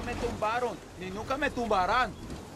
me tumbaron, ni nunca me tumbarán.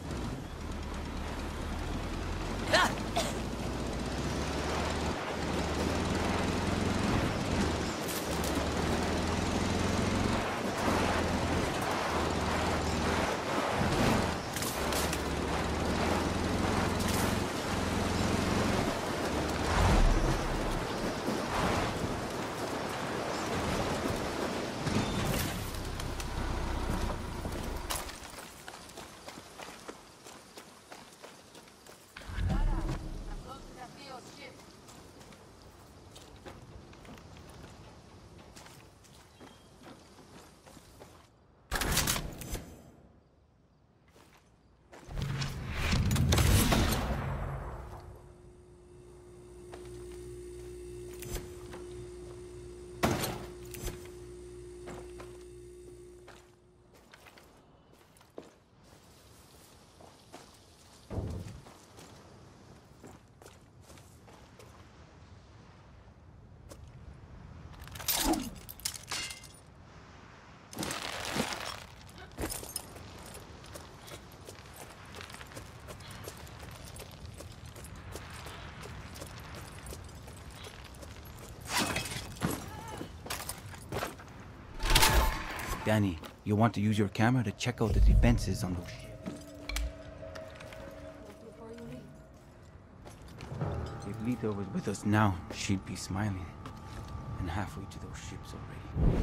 Danny, you'll want to use your camera to check out the defenses on those ships. If Lita was with us now, she'd be smiling. And halfway to those ships already.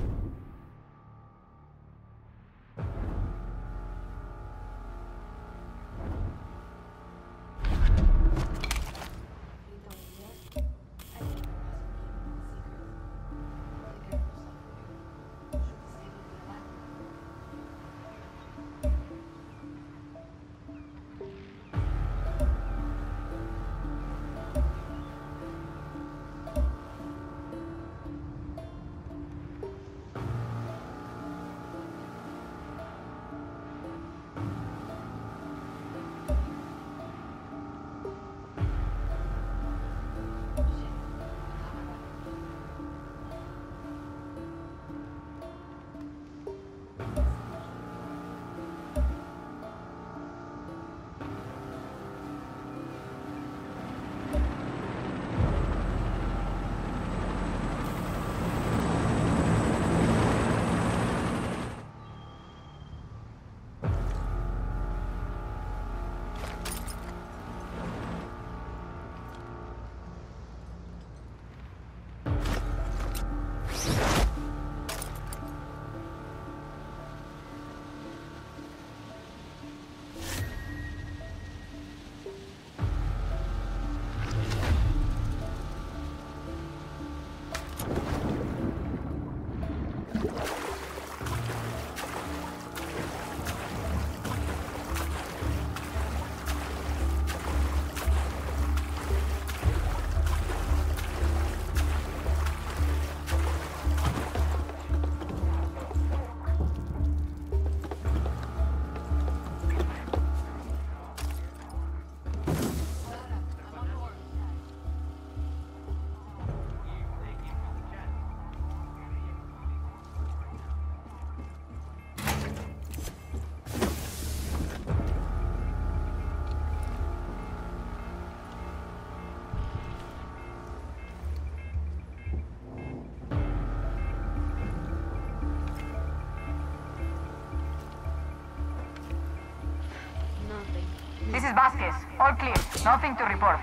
This is Vasquez. All clear. Nothing to report.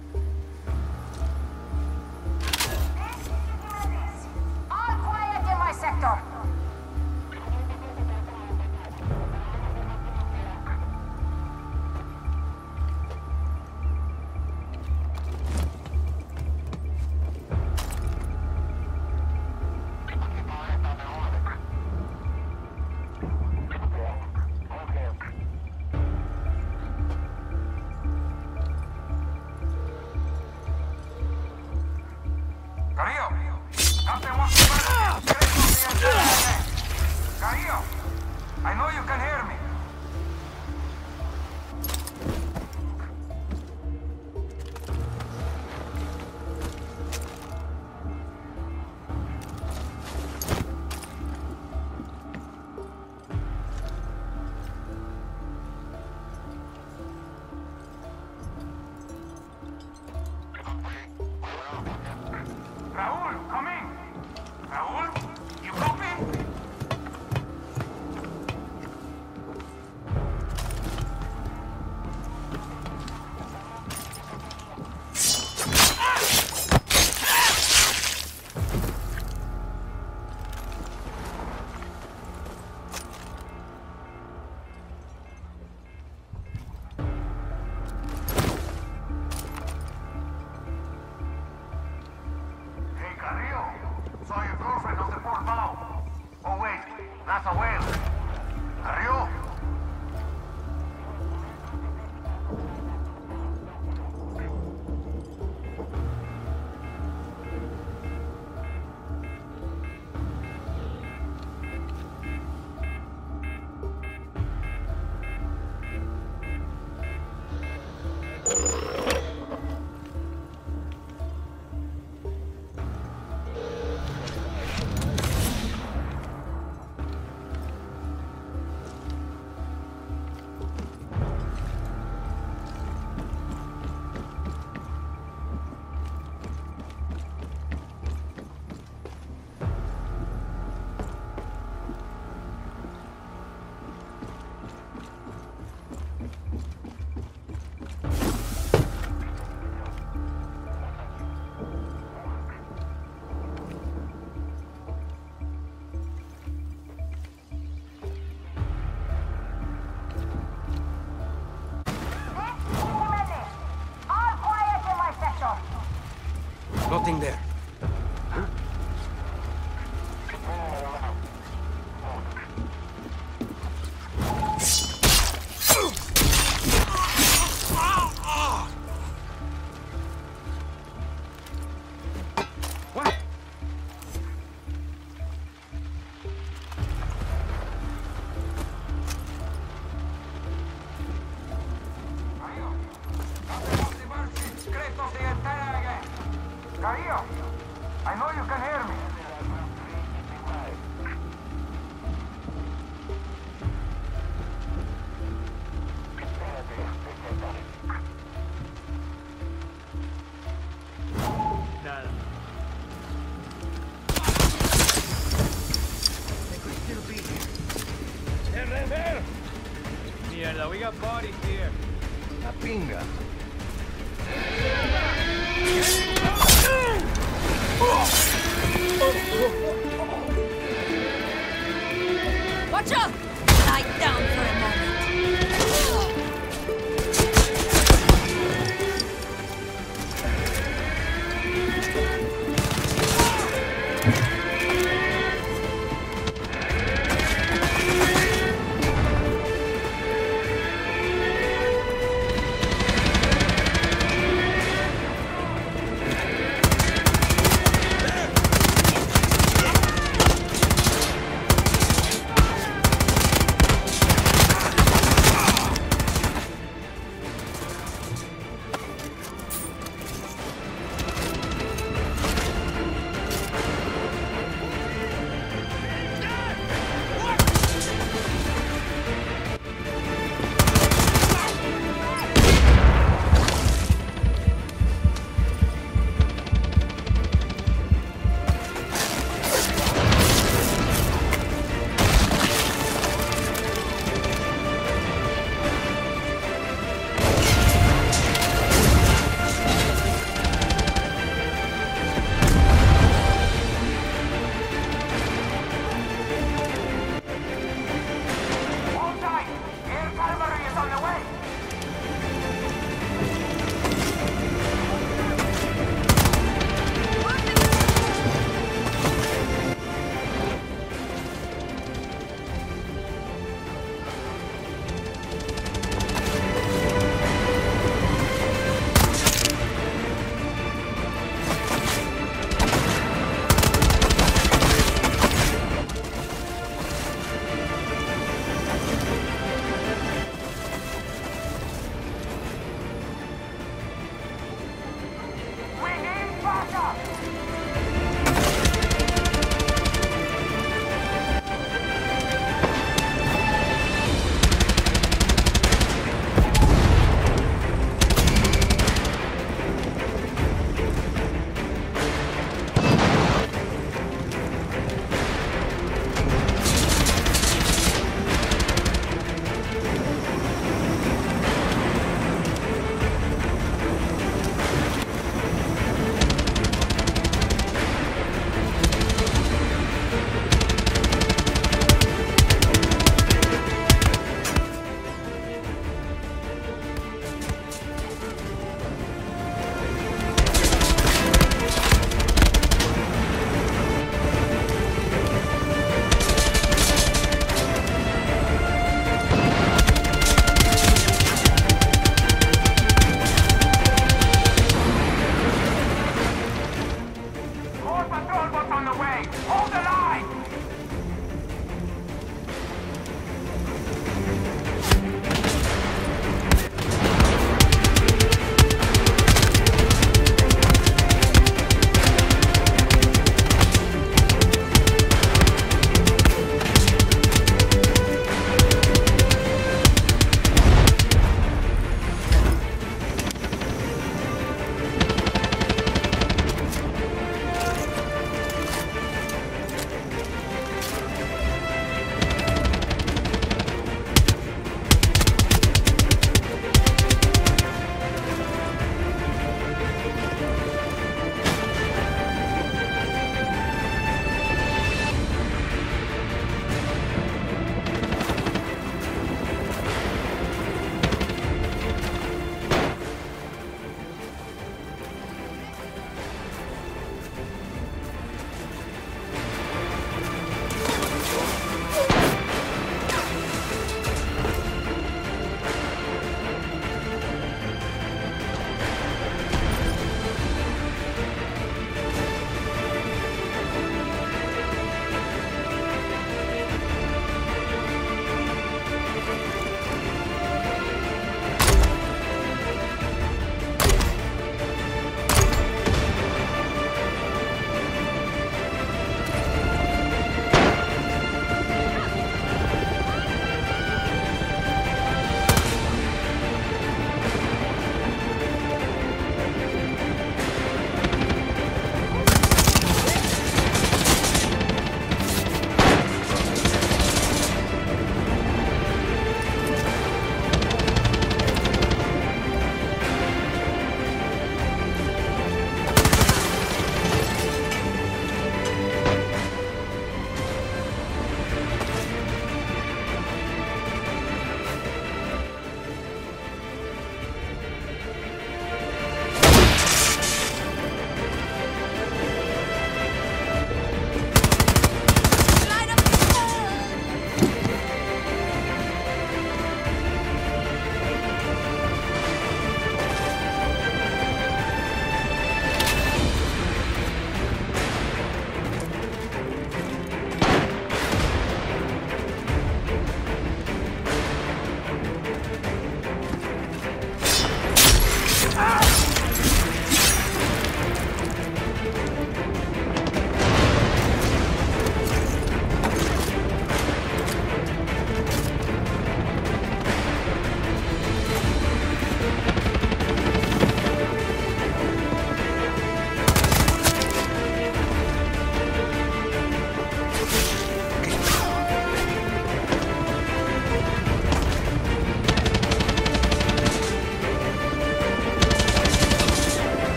All quiet in my you can hear me. Raúl, come in. Raúl, you copy? Hey, Carrillo, saw your girlfriend on the port bow. Oh wait, that's a whale. Carrillo? All quiet in my section. Nothing there. What? Carrillo, I know you can hear me. Mierda, we got bodies here. La pinga. Watch out! Lie down for a moment.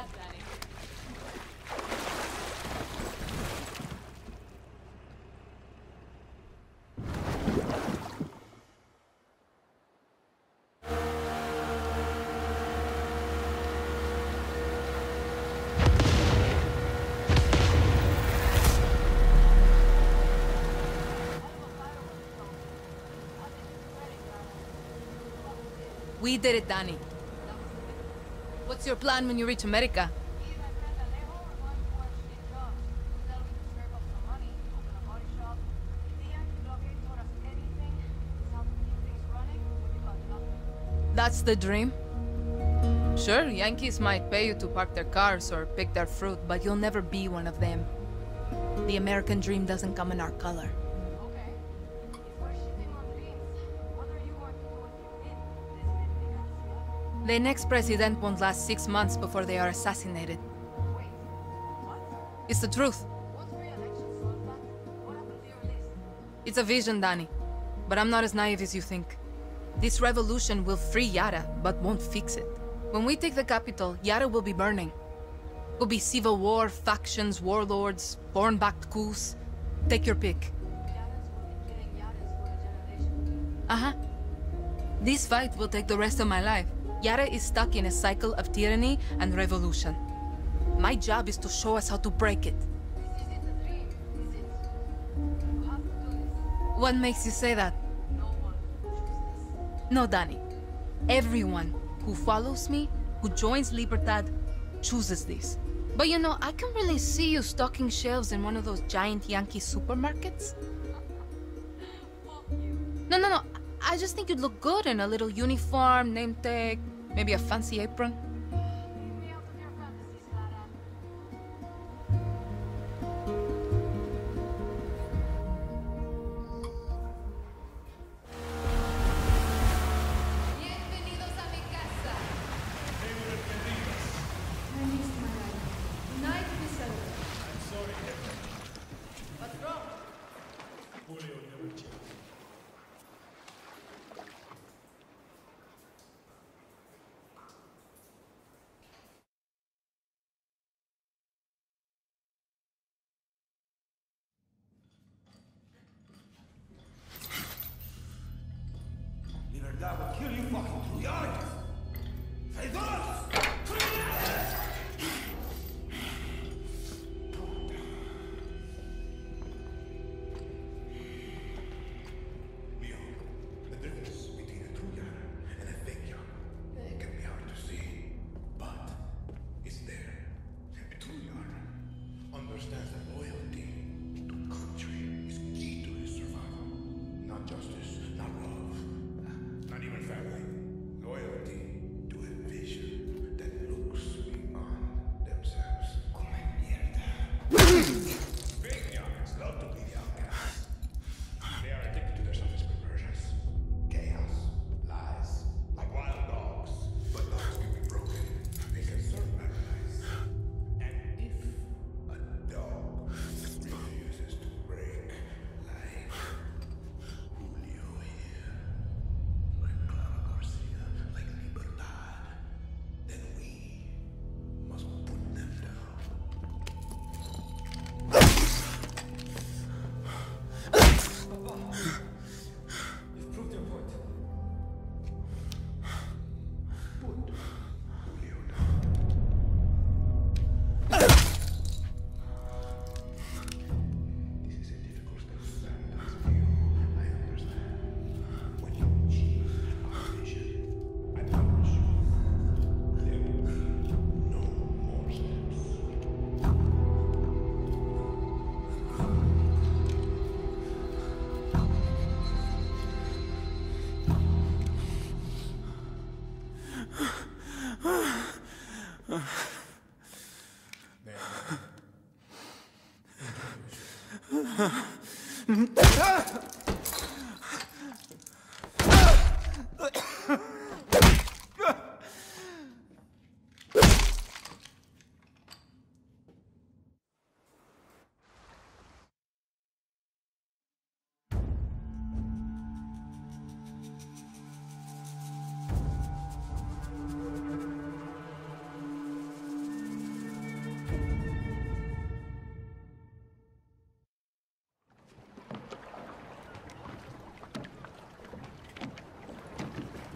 that, Danny. We did it, Danny. What's your plan when you reach America? That's the dream? Sure, Yankees might pay you to park their cars or pick their fruit, but you'll never be one of them. The American dream doesn't come in our color. The next president won't last 6 months before they are assassinated. It's the truth. It's a vision, Danny. But I'm not as naive as you think. This revolution will free Yara, but won't fix it. When we take the capital, Yara will be burning. Will be civil war, factions, warlords, foreign-backed coups. Take your pick. Uh-huh. This fight will take the rest of my life. Yara is stuck in a cycle of tyranny and revolution. My job is to show us how to break it. What makes you say that? No, Danny. Everyone who follows me, who joins Libertad, chooses this. But you know, I can really see you stocking shelves in one of those giant Yankee supermarkets. No. I just think you'd look good in a little uniform, name tag, maybe a fancy apron. Libertad will kill you fucking Trujanics! Traidores! Leo, the difference between a true Yara and a fake Yara can be hard to see, but it's there. A true Yara understands that loyalty to country is key to his survival. Not justice, not love, not even family. Loyalty to a vision that looks beyond themselves. Come mierda. Fake Yaras love to be the outcasts. They are addicted to their selfish perversions. Chaos, lies, like wild dogs. But dogs can be broken. They can serve paradise. And if a dog refuses to break, like Julio here, like Clara Garcia, like Libertad, then we must put them down. You've proved your point. Put Julio down. This is a difficult step to stand for you. I understand. When you achieve our vision, I promise you, there will be no more steps.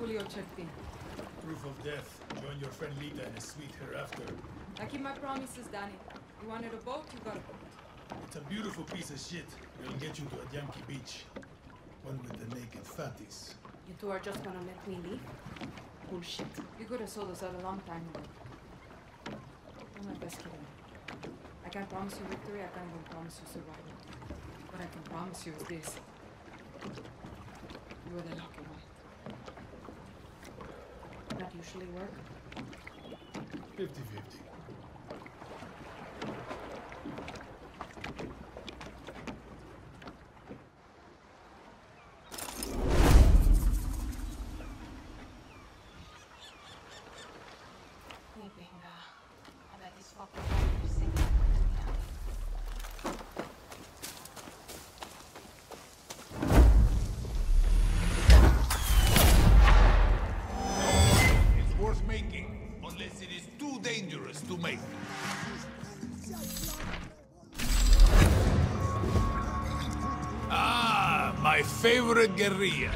Julio checked in. Proof of death. Join your friend Lita in a suite hereafter. I keep my promises, Danny. You wanted a boat, you got a boat. It's a beautiful piece of shit. It'll get you to a Yankee beach. One with the naked fatties. You two are just gonna let me leave? Bullshit. You could have sold us out a long time ago. I'm my best kid. I can't promise you victory, I can't even promise you survival. What I can promise you is this. You are the lucky one. That usually work? 50-50. I bet these fucking are singing. It's worth making, unless it is too dangerous to make. Ah, my favorite guerrilla.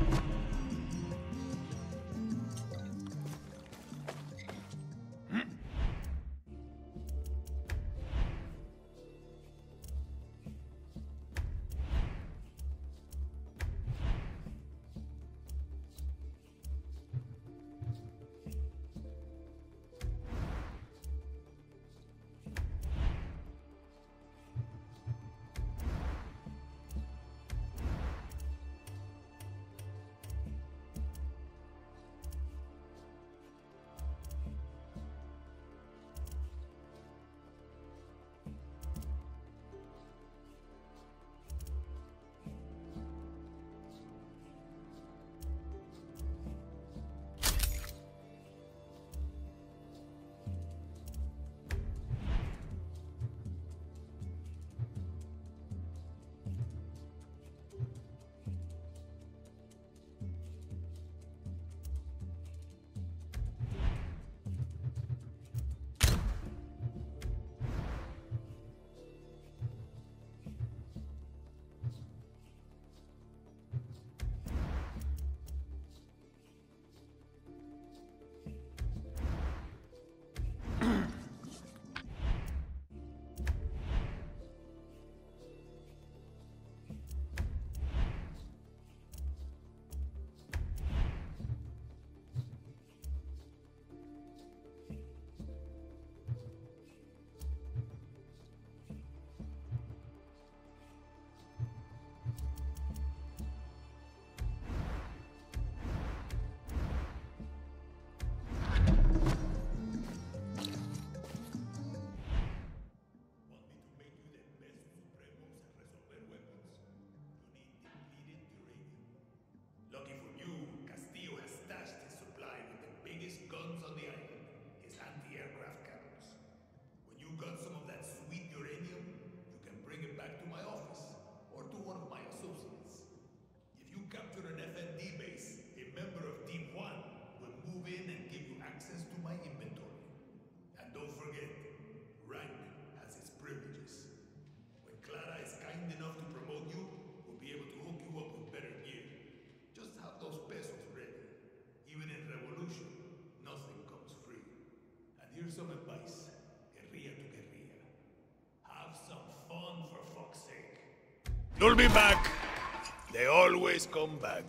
Here's some advice, guerrilla to guerrilla. Have some fun for fuck's sake. You'll be back. They always come back.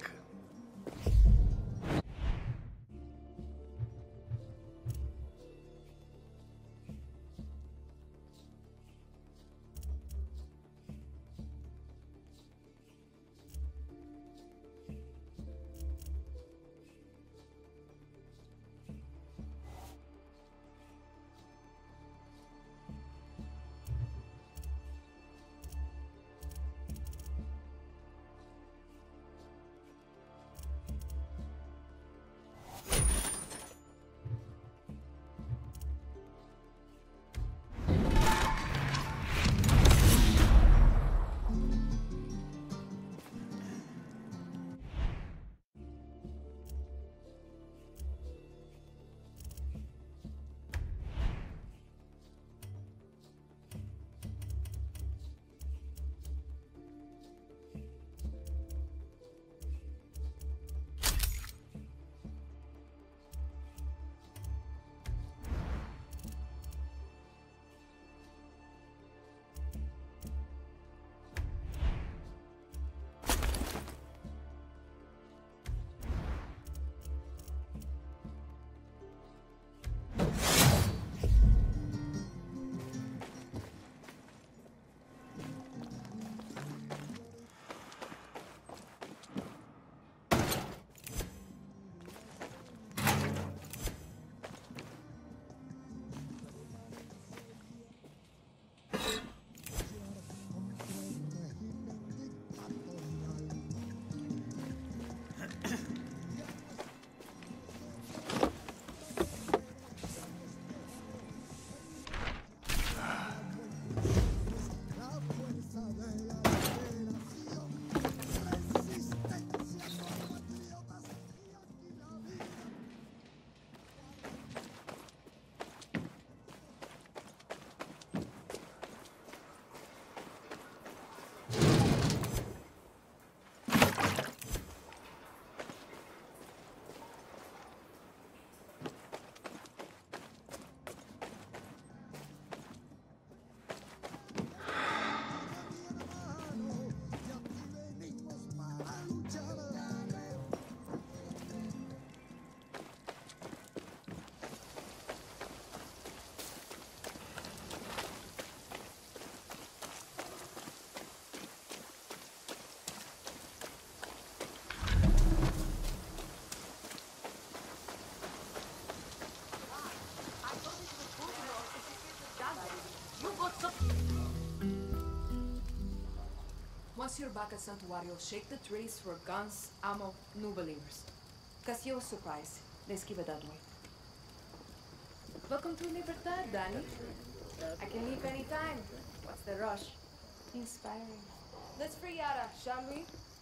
Once you're back at Santuario, shake the trees for guns, ammo, new believers. Castillo's supplies. Let's keep it that way. Welcome to Libertad, Danny. I can leave anytime. What's the rush? Inspiring. Let's free Yara, shall we?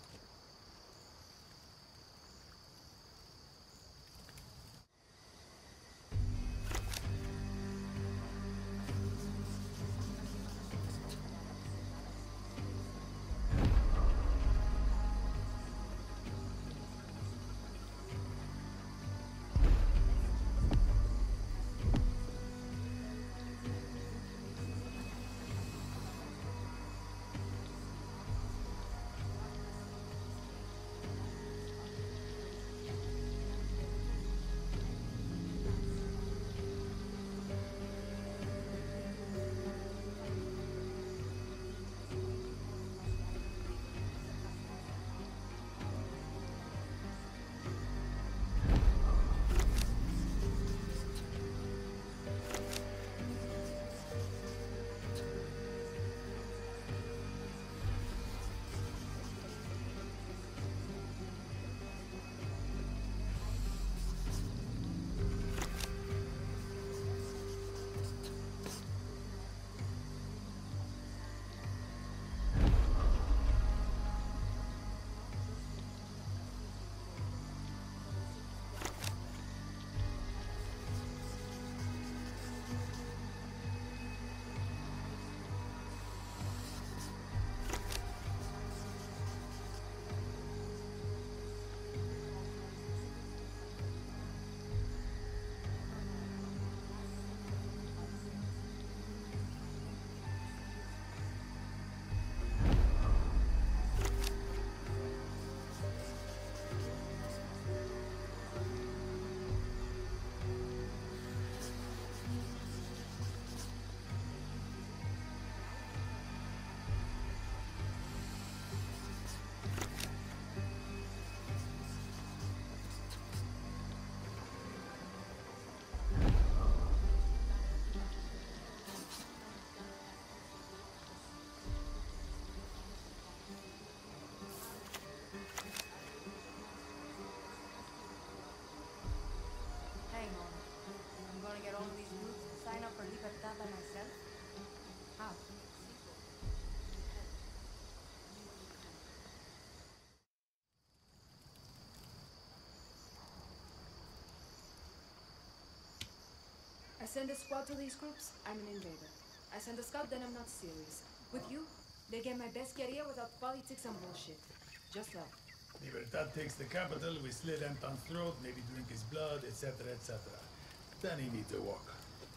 I send a squad to these groups, I'm an invader. I send a scout, then I'm not serious. With you, they get my best career without politics and bullshit. Just love. Libertad takes the capital, we slit Anton's throat, maybe drink his blood, etc., etc. Then he needs a walk.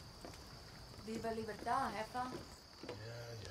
Viva Libertad, jefa. Yeah.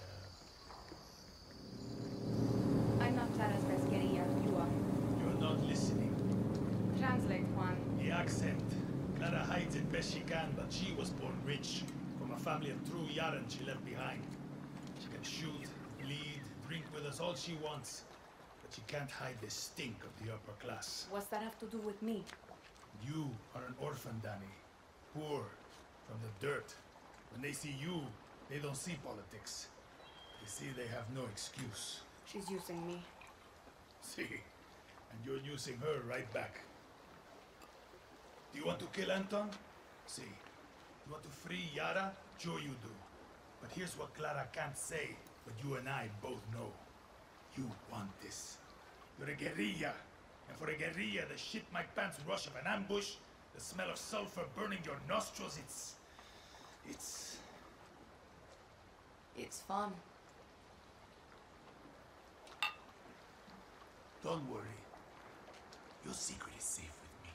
I'm not Clara's best guerrilla, you are. You're not listening. Translate, Juan. The accent. Clara hides it best she can, but she was born rich. From a family of true Yaran she left behind. She can shoot, bleed, drink with us all she wants. But she can't hide the stink of the upper class. What's that have to do with me? You are an orphan, Danny. Poor, from the dirt. When they see you, they don't see politics. They see they have no excuse. She's using me. See? And you're using her right back. Do you want to kill Anton? See. You want to free Yara? Sure you do. But here's what Clara can't say, but you and I both know. You want this. You're a guerrilla. And for a guerrilla, the shit my pants rush of an ambush, the smell of sulfur burning your nostrils, It's fun. Don't worry. Your secret is safe with me.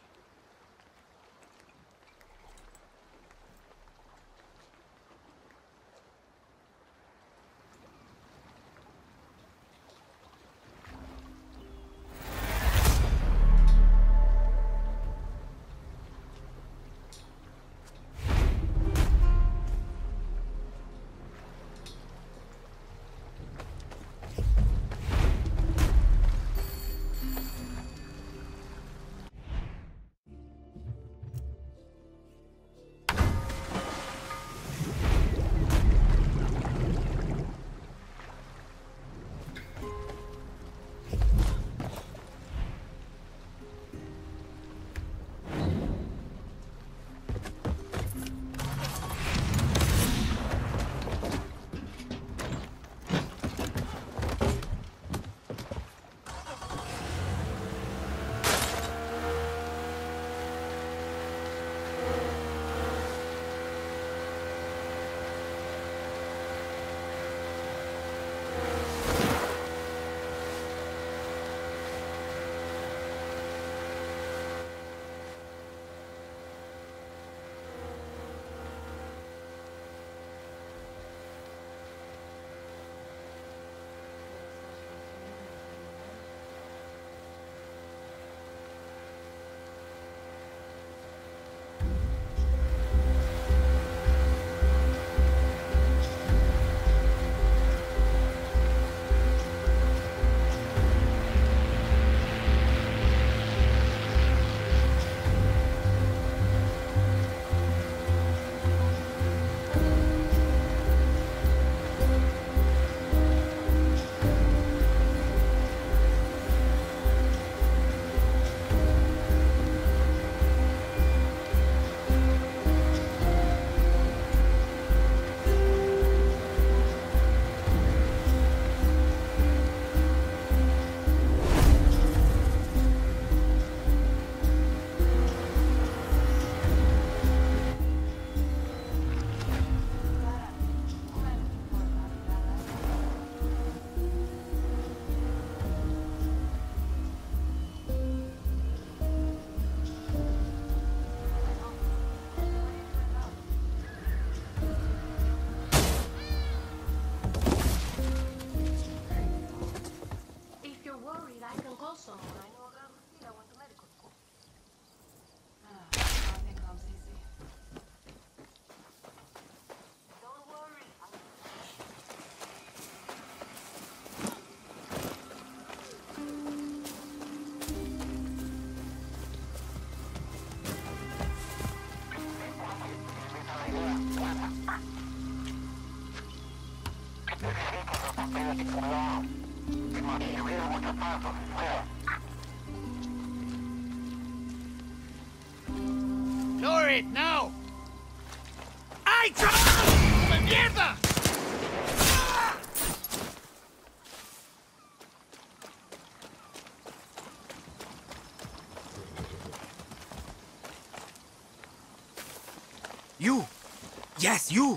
Lower it now! ¡Ay, chaval! ¡De mierda! You! Yes, you!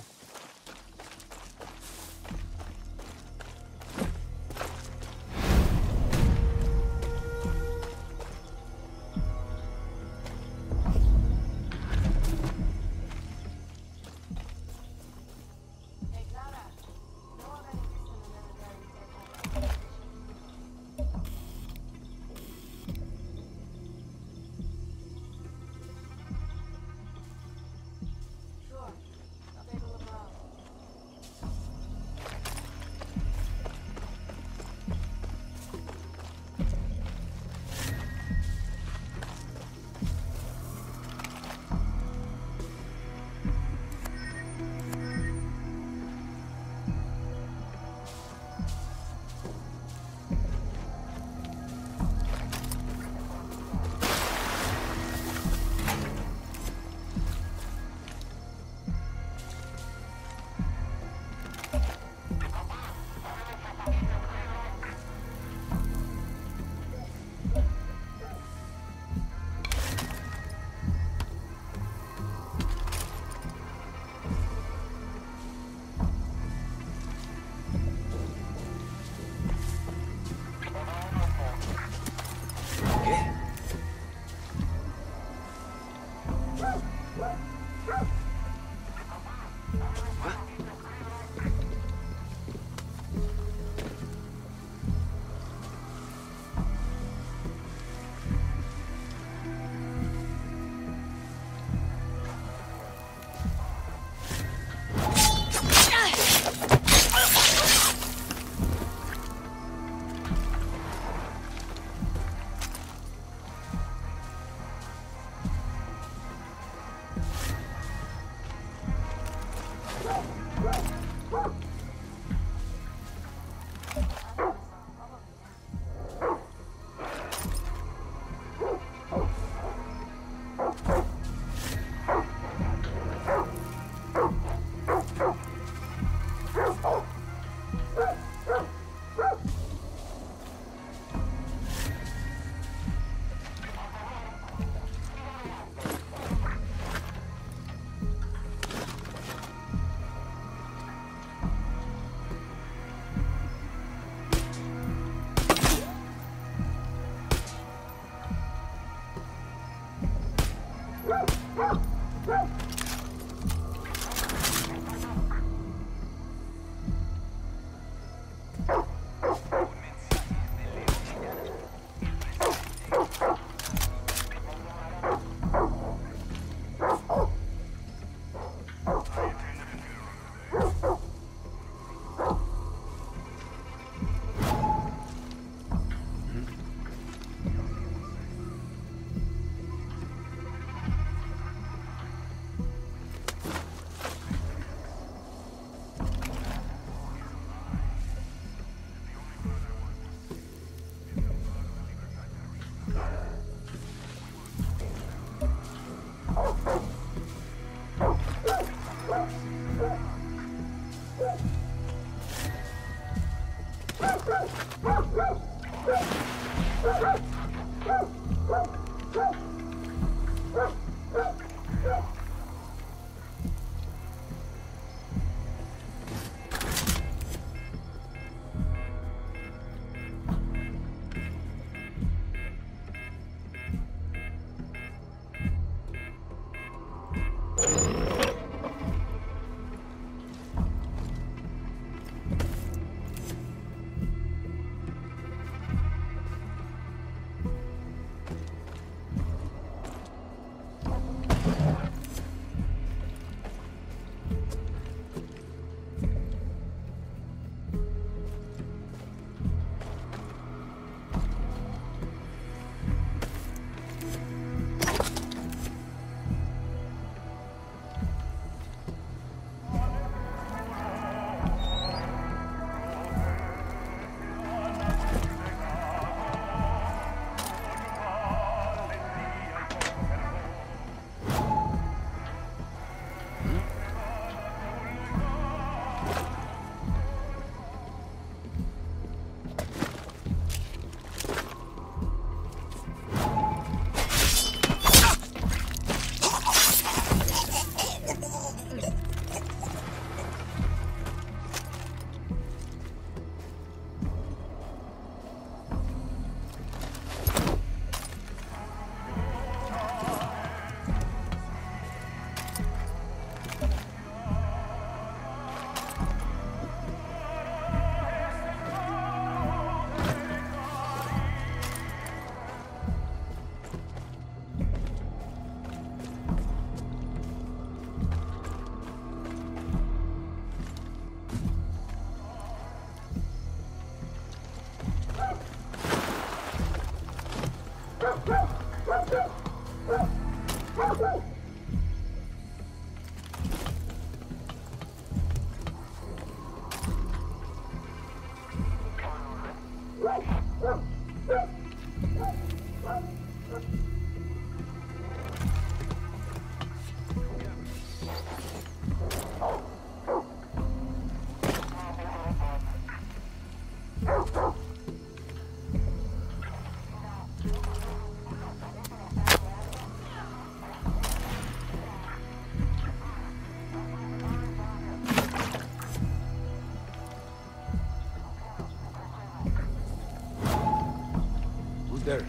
Who's there?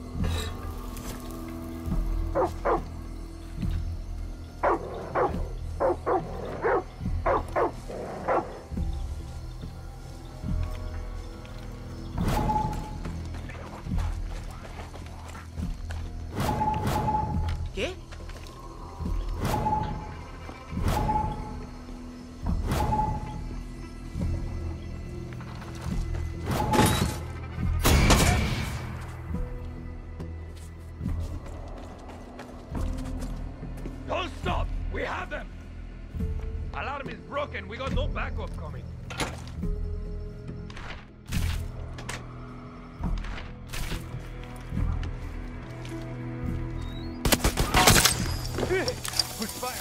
¿Qué? Don't stop! We have them! Alarm is broken. We got no backup coming. Good fire!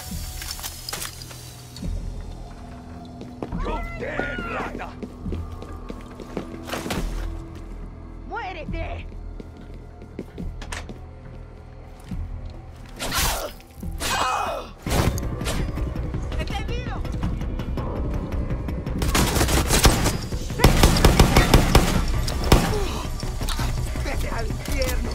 You're dead, Lada! ¡Muérete! ¡Entendido! ¡Vete al infierno!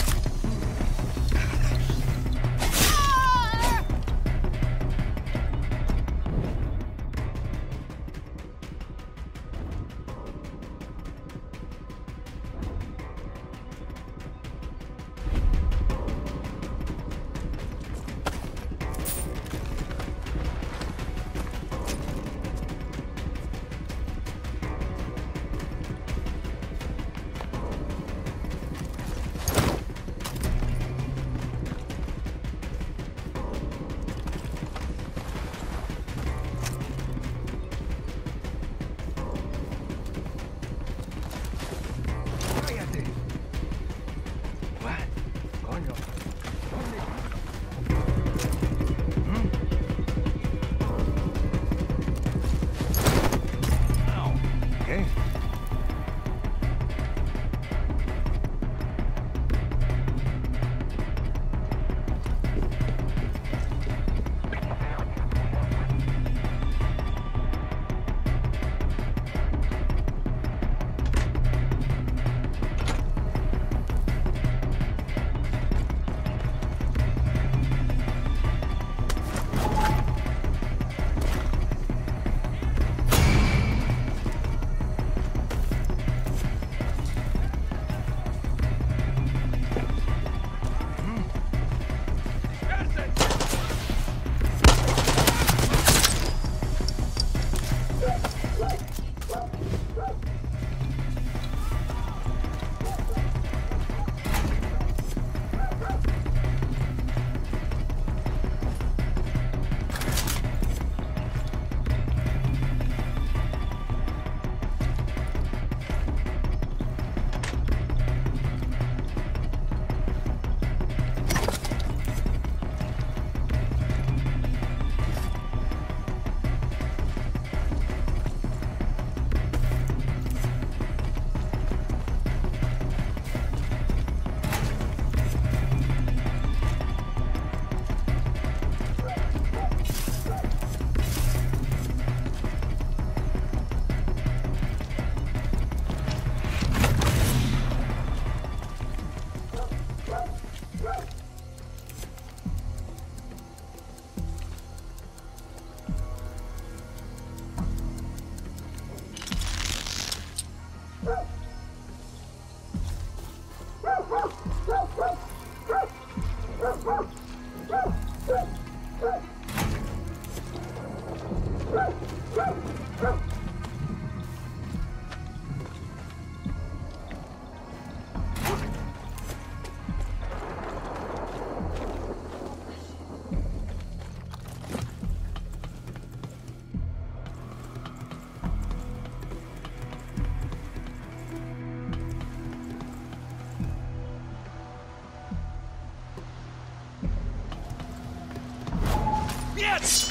Shit!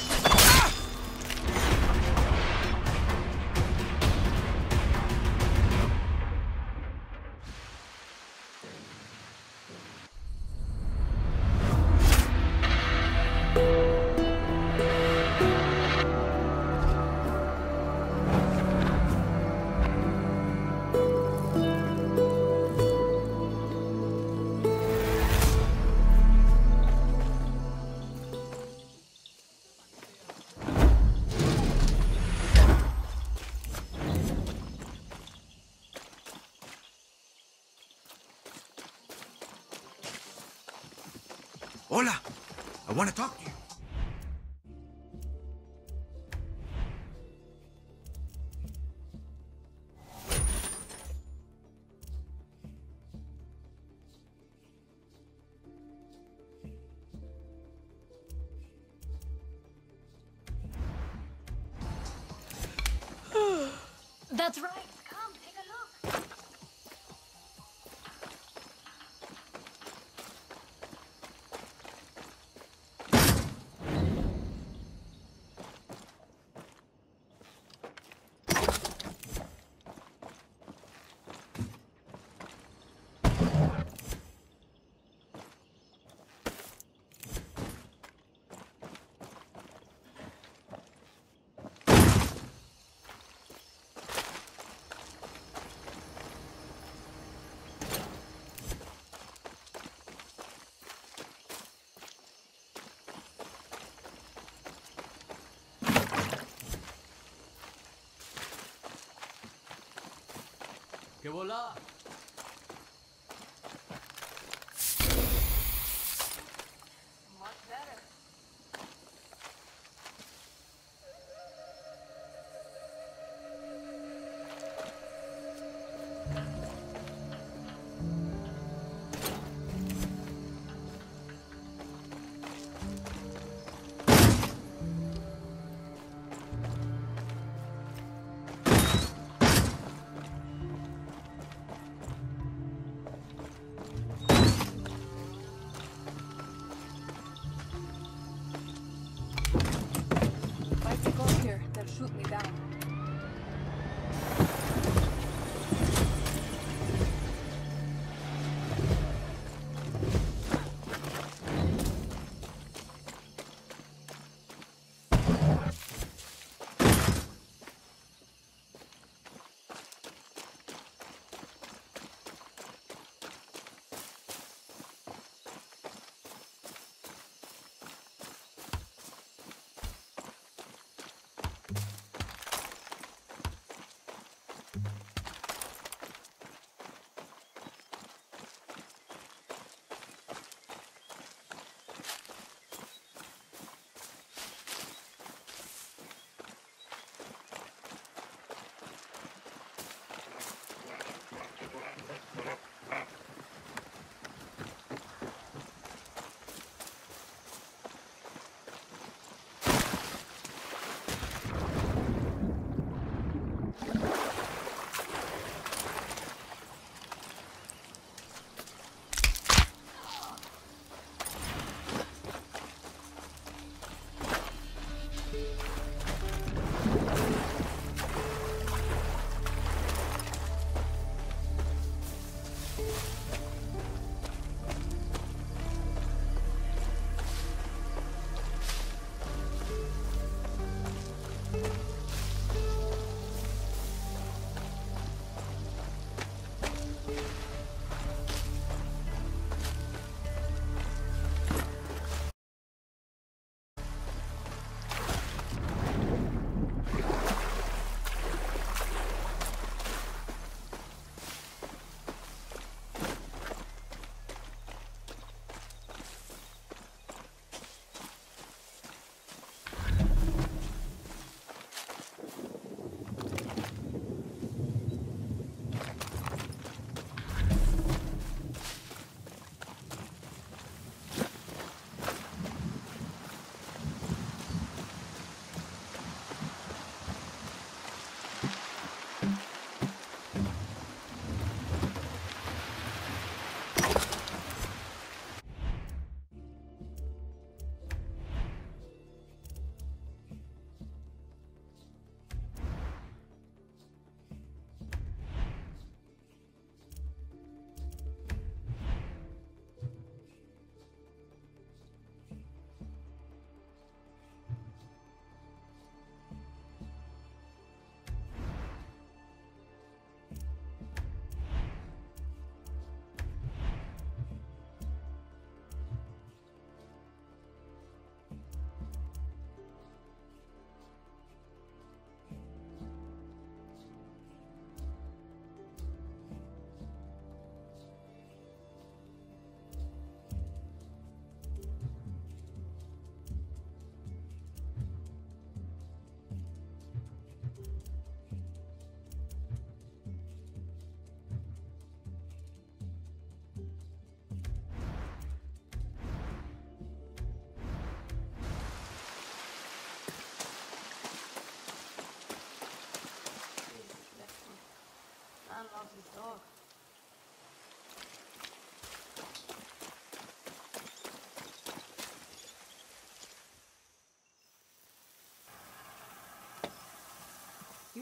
Hola! I want to talk to you. That's right. Come, take a look. ¿Qué bola? If I take off here, they'll shoot me down.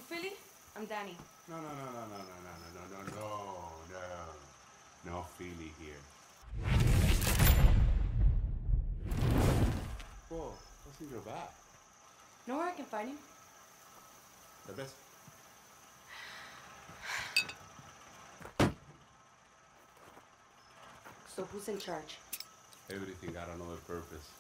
Philly? I'm Danny. No. No Philly here. Whoa, what's in your bag? Know where I can find him? The best. So who's in charge? Everything got another purpose.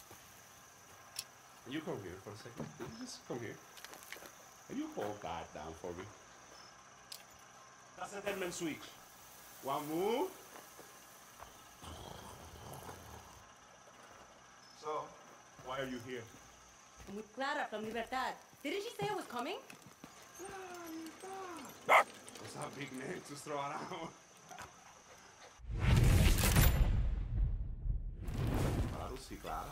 You come here for a second. Just come here. And you hold that down for me. That's a deadman switch. One move. So, why are you here? I'm with Clara from Libertad. Didn't she say I was coming? Those are big names to throw around. I don't see Clara.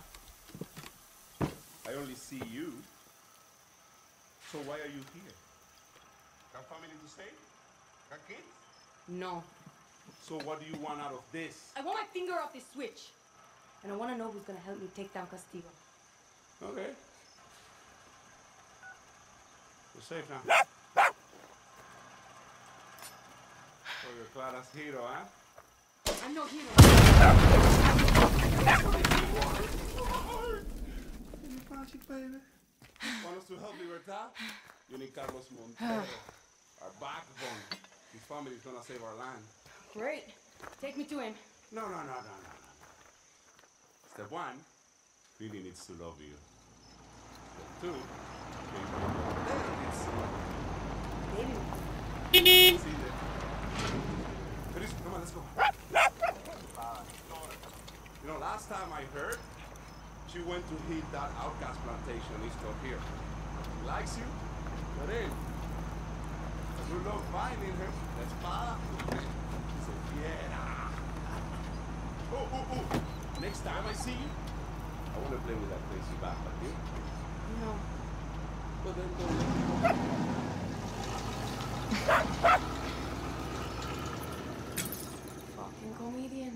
I only see you. So why are you here? Got family to stay? Got kids? No. So what do you want out of this? I want my finger off this switch. And I want to know who's going to help me take down Castillo. Okay. You're safe now. So you're Clara's hero, huh? I'm no hero. Magic, baby. Want us to help Libertad? You need Carlos Montero, our backbone. His family's gonna save our land. Great. Take me to him. No. Step one, really needs to love you. Step two, Daddy needs to love you. Baby. See there. Feliz, come on, let's go. You know, last time I heard, she went to hit that outcast plantation east of here. She likes you, but then, good luck finding her. Let's follow. She said, yeah. Oh. Next time I see you, I want to play with that crazy bat, okay? No. Well, then don't let me go. Fucking comedian.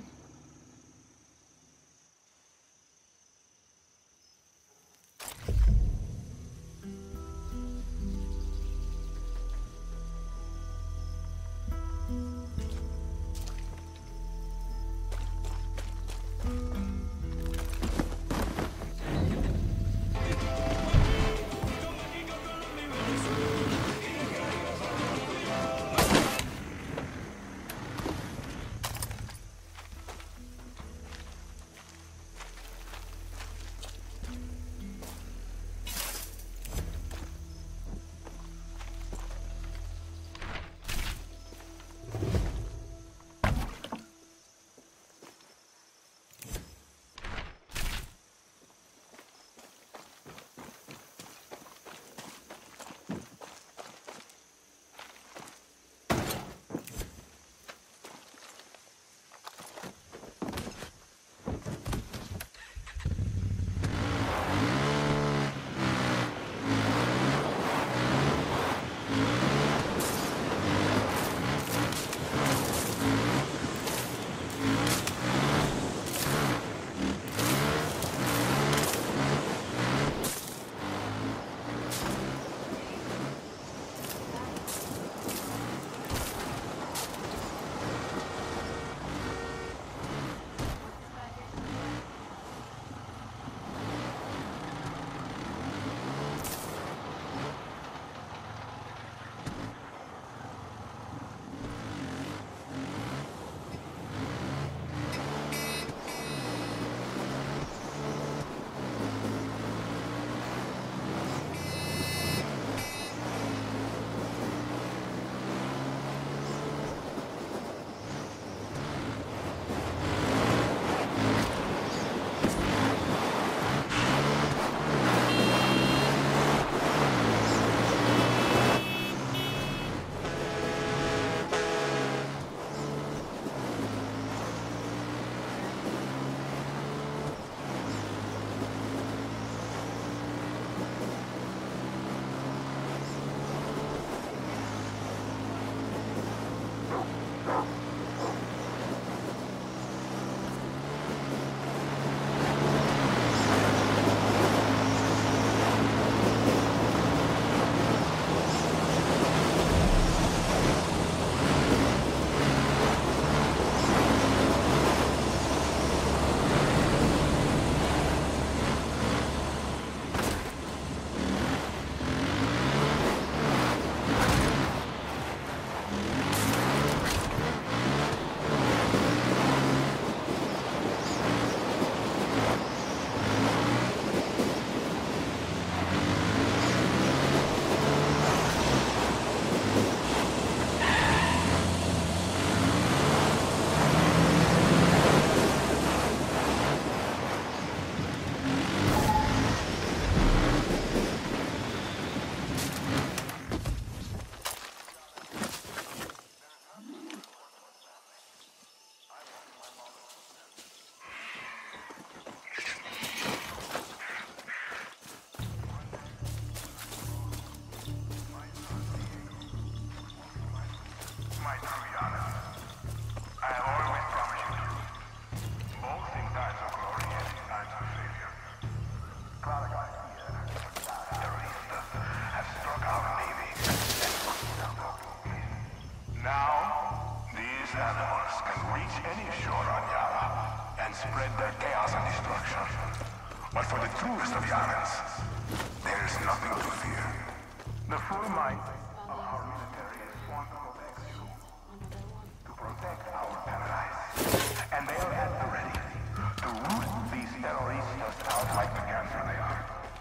But for the truest of Yarans, there is nothing to fear. The full might of our military is sworn to protect you, to protect our paradise. And they are at the ready to root these terroristas out like the cancer they are.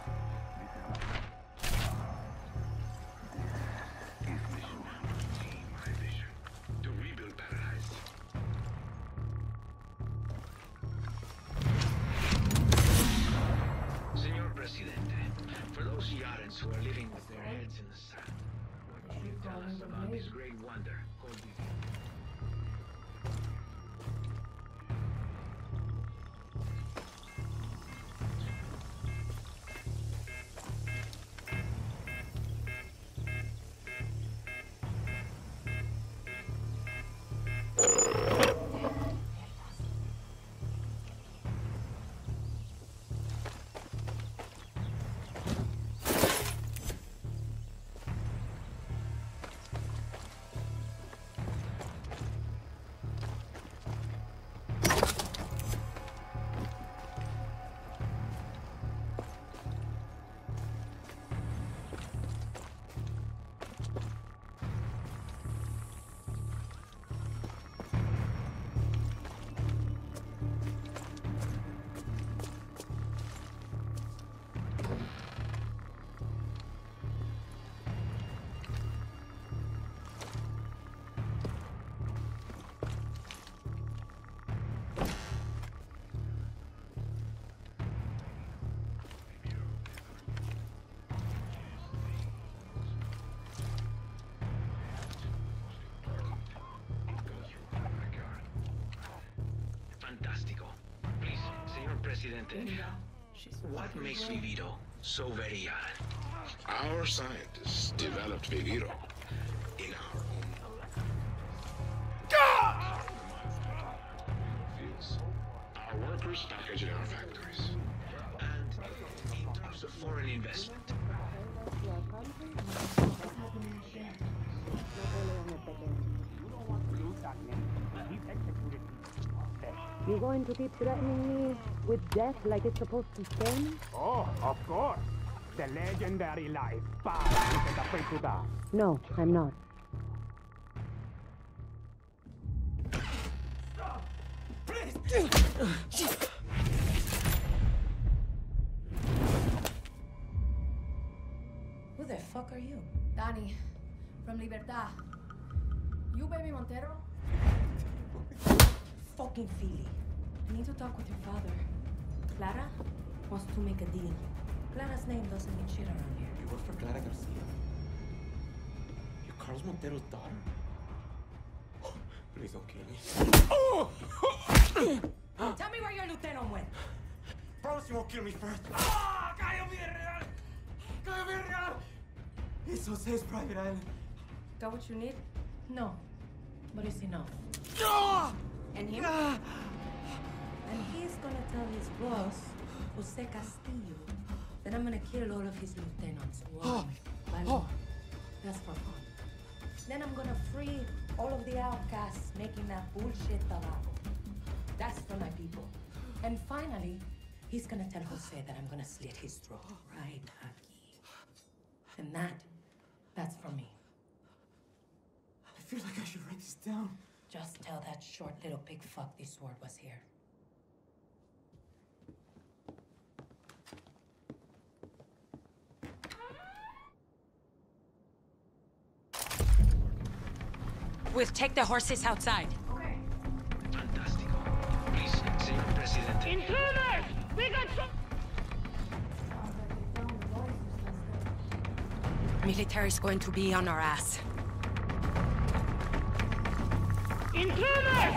This is my vision to rebuild paradise. Senor Presidente, for those Yarans who are living with their heads in the sand, what can you tell us about this great wonder called Viviro? Fantastico. Please, Senor Presidente, what makes Viviro so very Yaran? Our scientists developed Viviro in our own fields. Our workers package in our factories. And in terms of foreign investment, You going to keep threatening me with death like it's supposed to sting? Oh, of course. The legendary life path isn't afraid to die. No, I'm not. Who the fuck are you? Dani, from Libertad. You baby Montero? Fucking Philly. I need to talk with your father. Clara wants to make a deal. Clara's name doesn't mean shit around here. You work for Clara Garcia? You're Carlos Montero's daughter? Please don't kill me. Tell me where your lieutenant went. Promise you won't kill me first. Ah! Cayo Villarreal! Cayo Villarreal! It's Jose's private island. Got what you need? No. But it's enough. And him? And he's gonna tell his boss, Jose Castillo, that I'm gonna kill all of his lieutenants. One by one. That's for fun. Then I'm gonna free all of the outcasts making that bullshit tobacco. That's for my people. And finally, he's gonna tell Jose that I'm gonna slit his throat right aquí. And that's for me. I feel like I should write this down. Just tell that short little pig fuck this sword was here. We'll take the horses outside. Okay. Fantastico. Please, Senor Presidente. Intruders! We got some... Military's going to be on our ass. Intruders!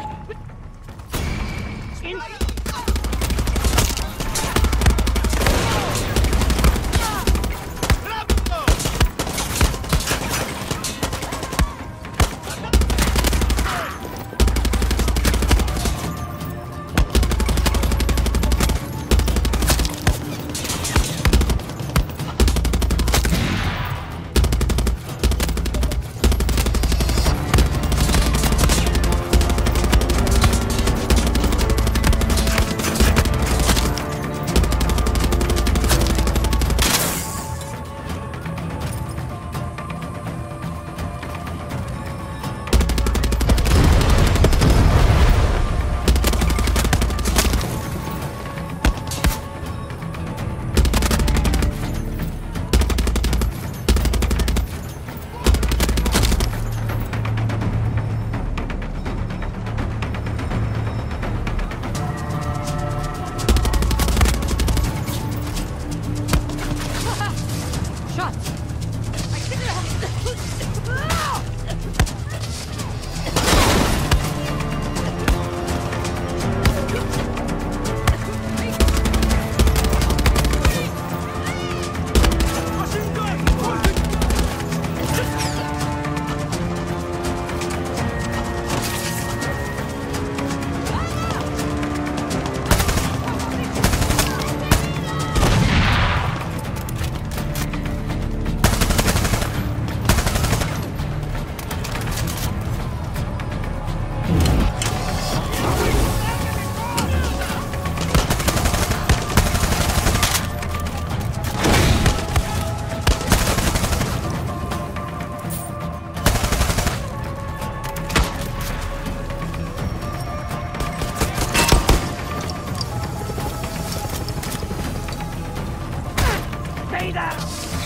Stay down!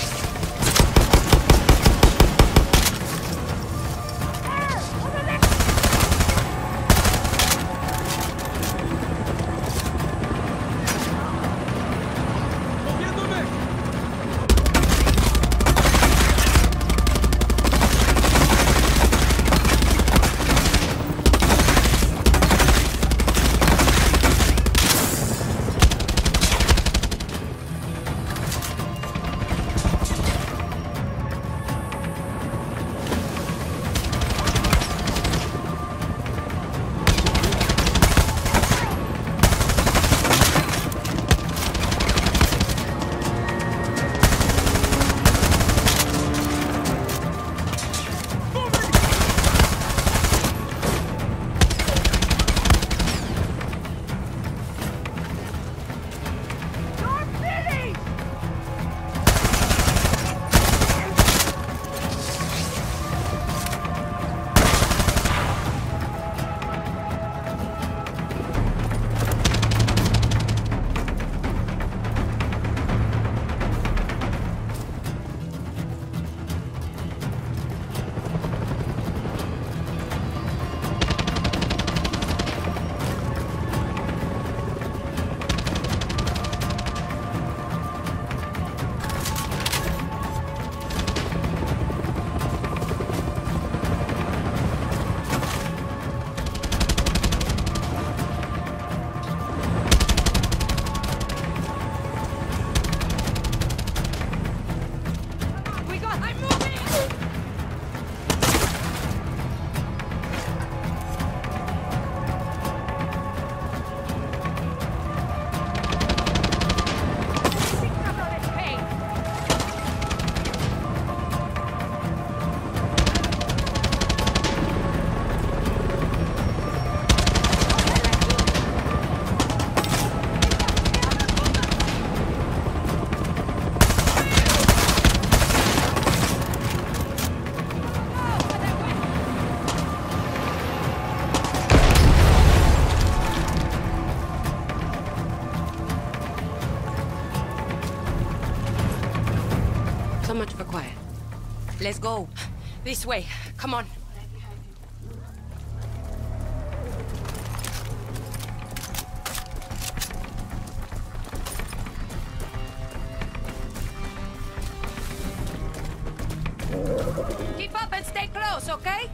So much for quiet. Let's go. This way. Come on. Keep up and stay close, okay?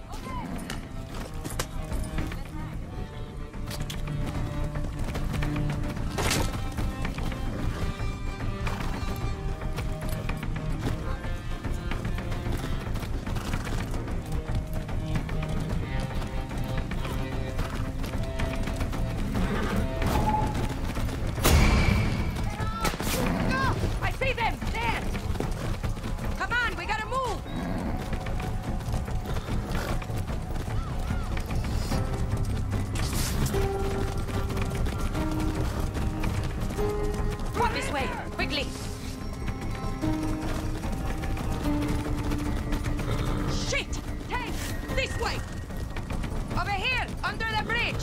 I see them! There! Come on, we gotta move! This way, quickly! Shit! Tanks! This way! Over here, under the bridge!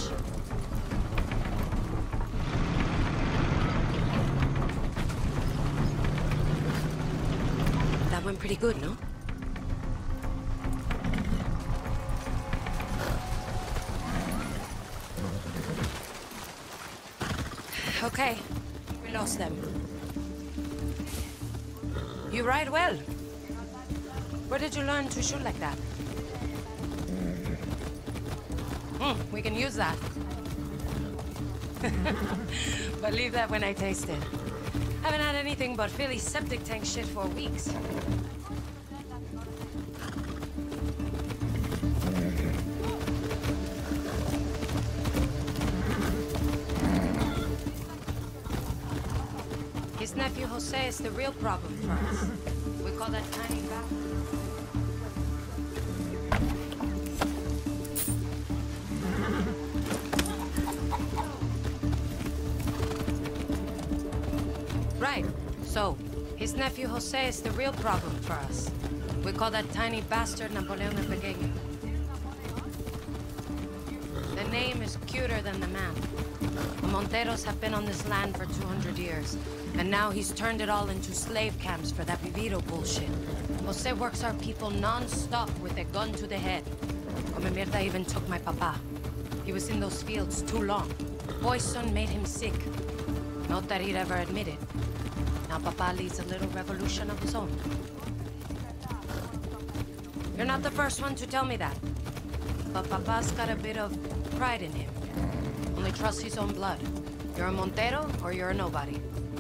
That went pretty good, no? Okay, we lost them. You ride well. Where did you learn to shoot like that? We can use that. But leave that when I taste it. Haven't had anything but Philly septic tank shit for weeks. His nephew Jose is the real problem for us. We call that tiny guy. Right. So, his nephew Jose is the real problem for us. We call that tiny bastard Napoleon el Pequeño. The name is cuter than the man. The Monteros have been on this land for 200 years. And now he's turned it all into slave camps for that Viviro bullshit. Jose works our people non-stop with a gun to the head. Come Mierda even took my papa. He was in those fields too long. Poison made him sick. Not that he'd ever admit it. Now Papa leads a little revolution of his own. You're not the first one to tell me that. But Papa's got a bit of pride in him. Only trusts his own blood. You're a Montero or you're a nobody.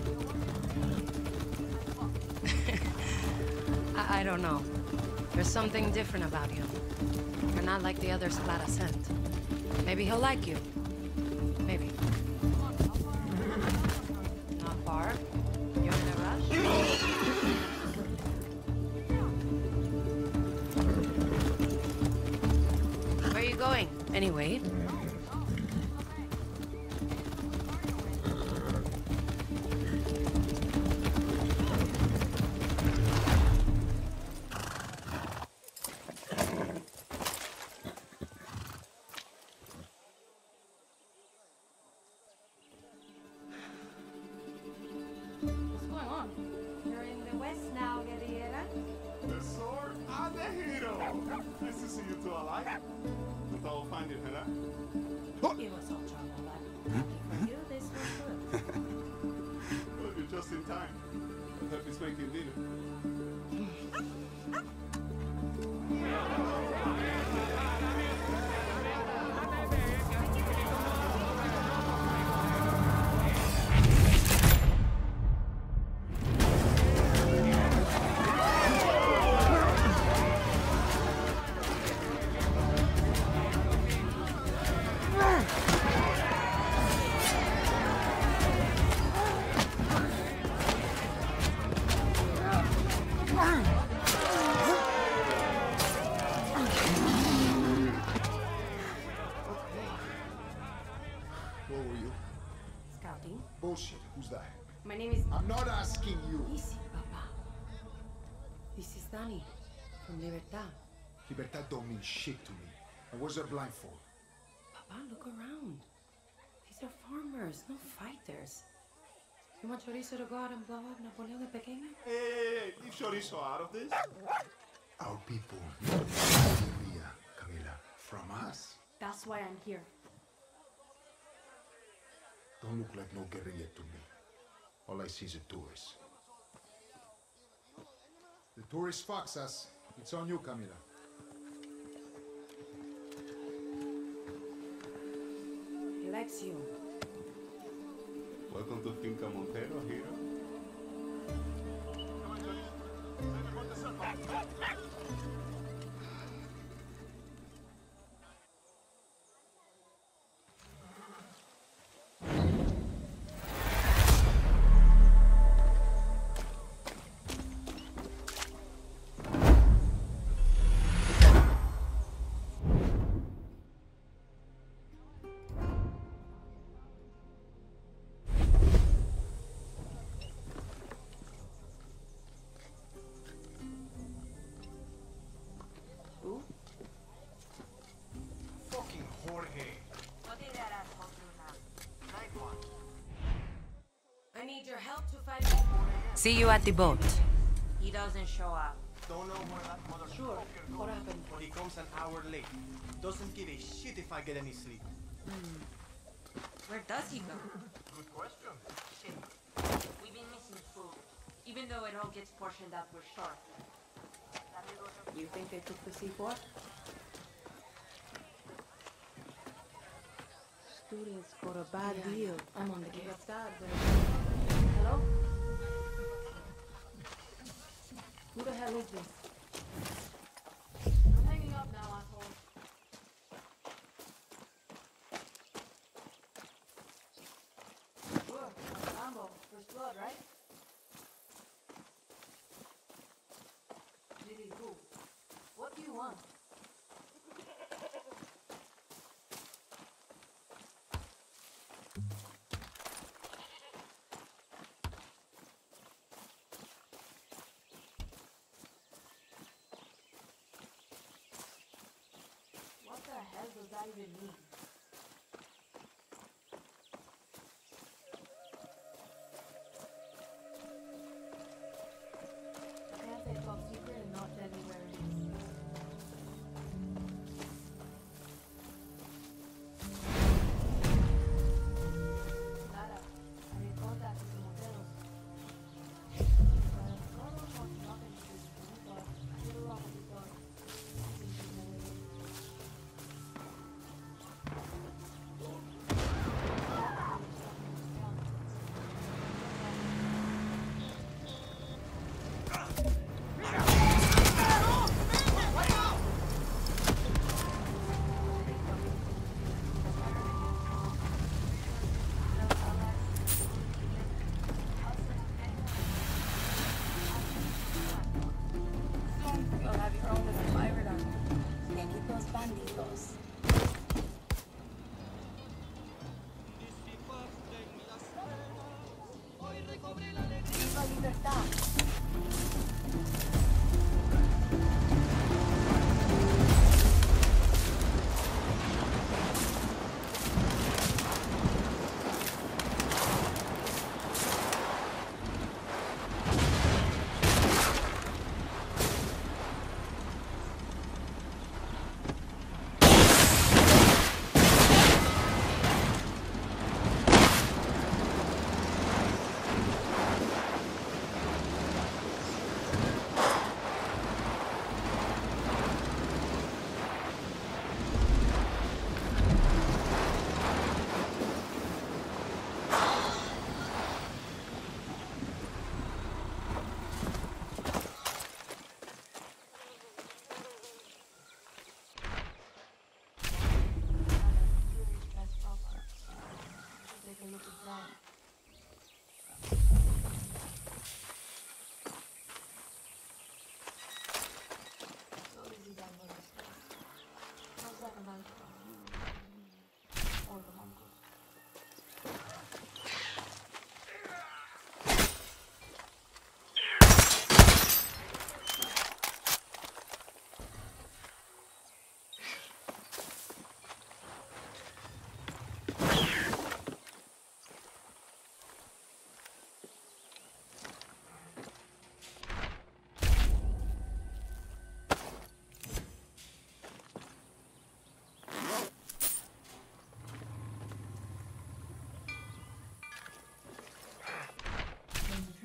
I don't know. There's something different about you. You're not like the others Clara sent. Maybe he'll like you. Maybe. Not far. You're in a rush? Where are you going, anyway? Bullshit. Who's that? My name is... I'm not asking you. Easy, Papa. This is Dani, from Libertad. Libertad don't mean shit to me. And where's her blindfold? Papa, look around. These are farmers, no fighters. You want Chorizo to go out and blow up Napoleon the Pequeño? Hey, leave Chorizo out of this. Our people need Camila. From us? That's why I'm here. Don't look like no guerrilla to me. All I see is a tourist. The tourist fucks us. It's on you, Camila. He likes you. Welcome to Finca Montero, hero. I need your help to find... See you at the boat. He doesn't show up. Don't know where that mother... Sure. What happened? But he comes an hour late. Doesn't give a shit if I get any sleep. Where does he go? Good question. Shit. We've been missing food. Even though it all gets portioned out, we're short. You think they took the C4? Students got a bad deal. I'm on the case. Hello? Who the hell is this? I'm hanging up now, asshole. Sure, Rambo, first blood, right? Diddy who? What do you want? What the hell does that even mean?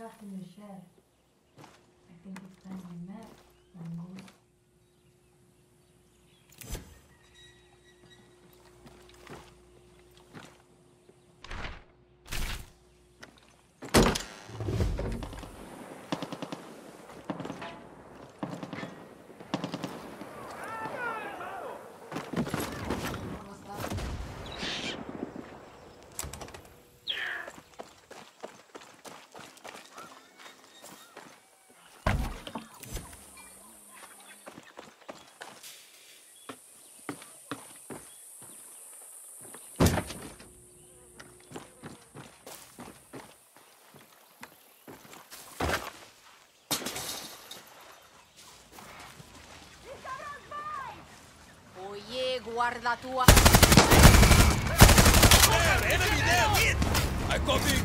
left in the shed. I think it's time we met, Mongoose. Oye, guarda tua... There! Enemy there! Hit! I copy!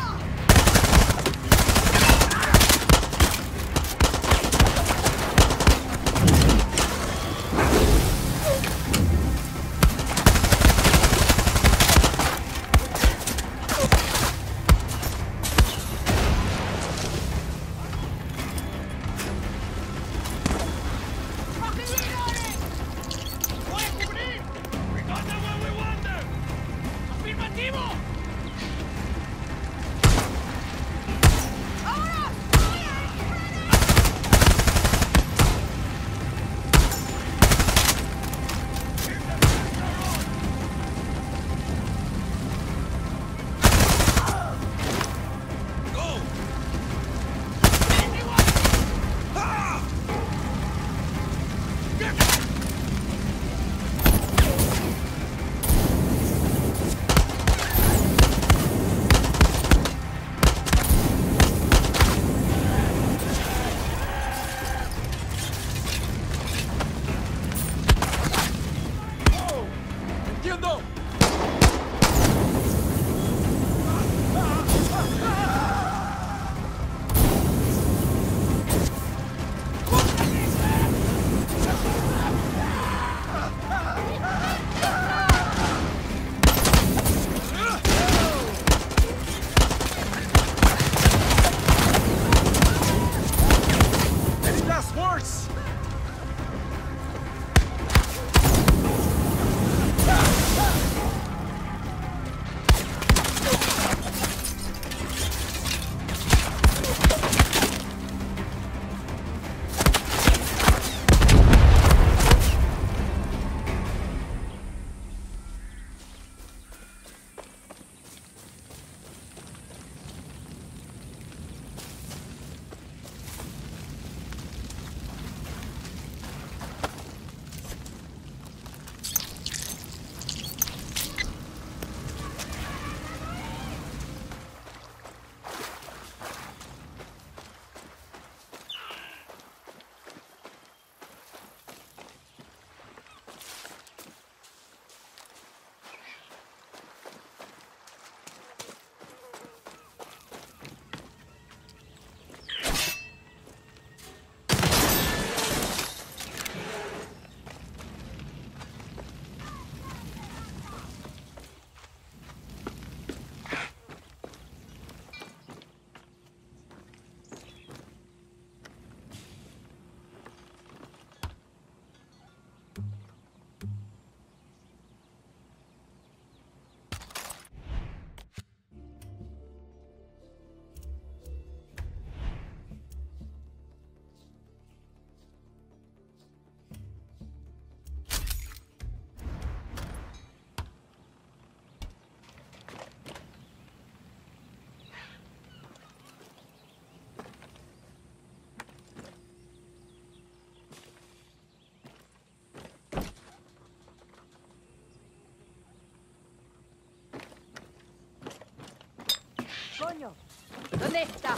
Coño, ¿dónde está?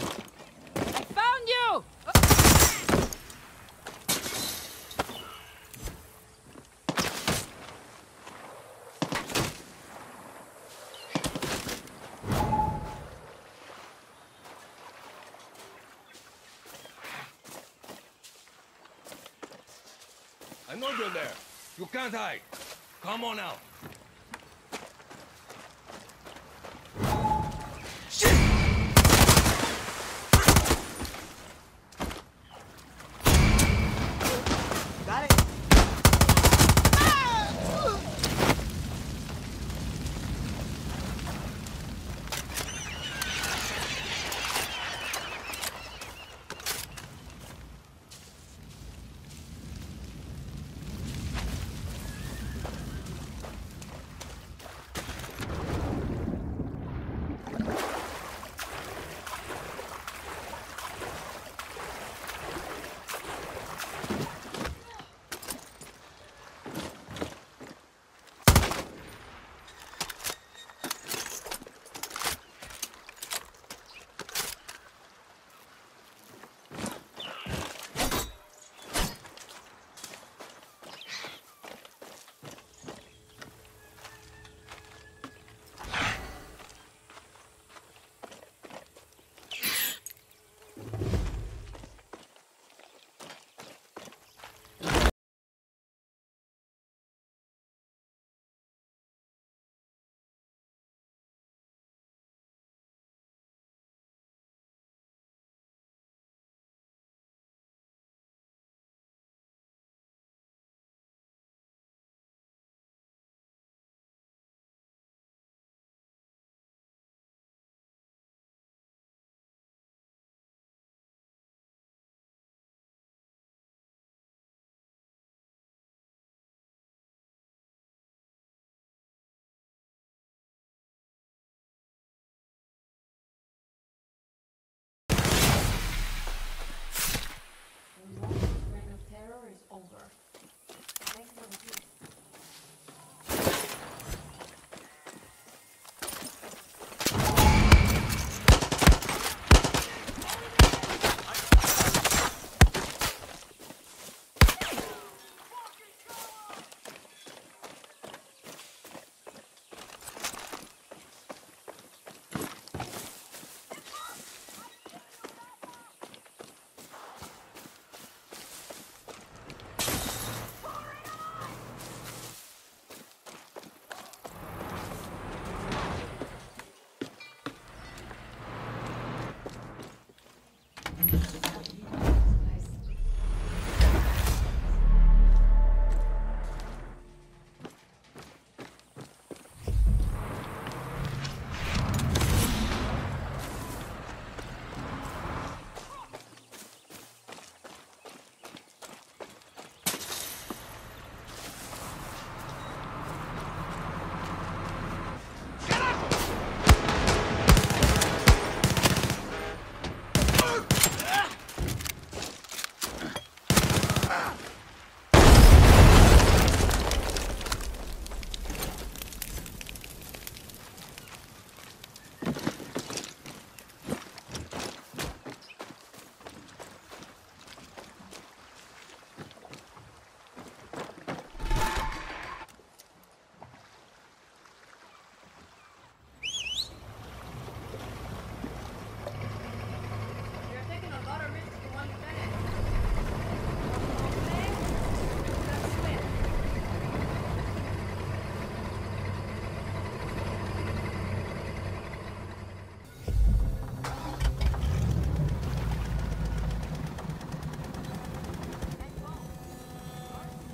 I found you! I know you're there. You can't hide. Come on out.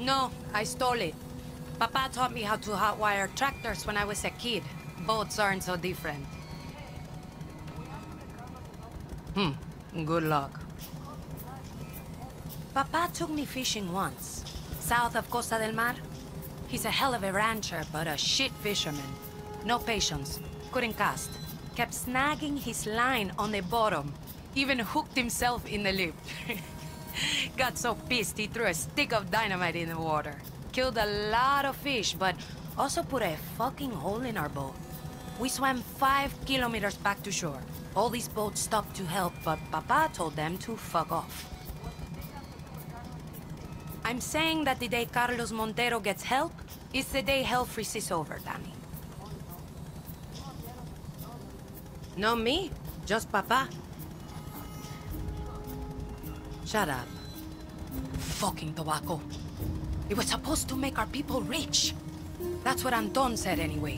No, I stole it. Papa taught me how to hotwire tractors when I was a kid. Boats aren't so different. Good luck. Papa took me fishing once, south of Costa del Mar. He's a hell of a rancher, but a shit fisherman. No patience. Couldn't cast. Kept snagging his line on the bottom. Even hooked himself in the lip. Got so pissed he threw a stick of dynamite in the water. Killed a lot of fish, but also put a fucking hole in our boat. We swam 5 kilometers back to shore. All these boats stopped to help, but Papa told them to fuck off. I'm saying that the day Carlos Montero gets help is the day hell freezes over, Danny. Not me, just Papa. Shut up. Fucking tobacco. It was supposed to make our people rich. That's what Anton said anyway.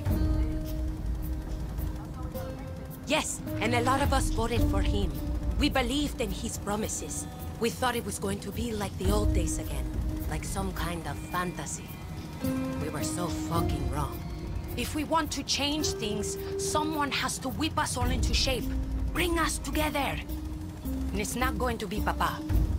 Yes, and a lot of us voted for him. We believed in his promises. We thought it was going to be like the old days again. Like some kind of fantasy. We were so fucking wrong. If we want to change things, someone has to whip us all into shape. Bring us together. And it's not going to be Papa.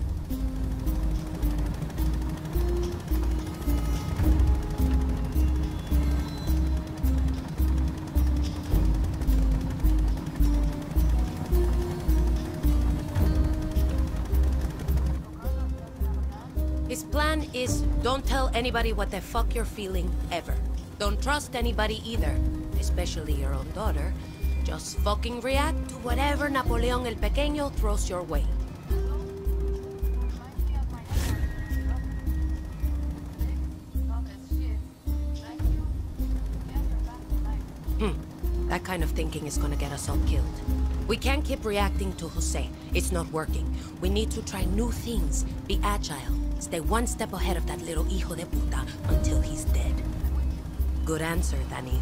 His plan is, don't tell anybody what the fuck you're feeling, ever. Don't trust anybody either, especially your own daughter. Just fucking react to whatever Napoleon el Pequeño throws your way. That kind of thinking is gonna get us all killed. We can't keep reacting to Jose. It's not working. We need to try new things, be agile. Stay one step ahead of that little hijo de puta until he's dead. Good answer, Danny.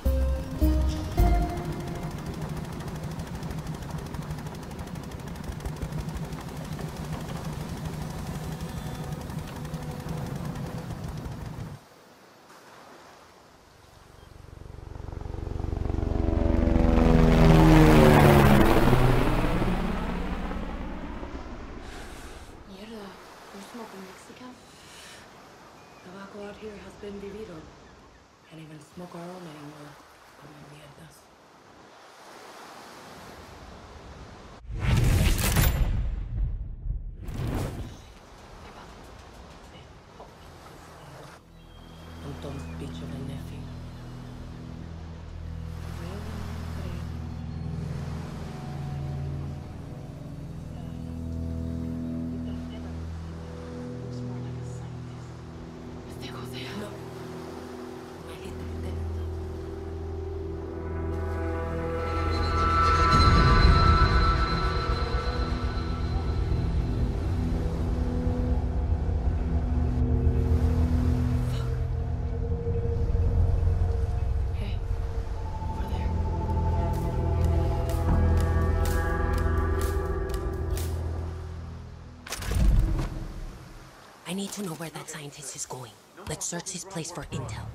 I need to know where that scientist is going. Let's search his place for intel.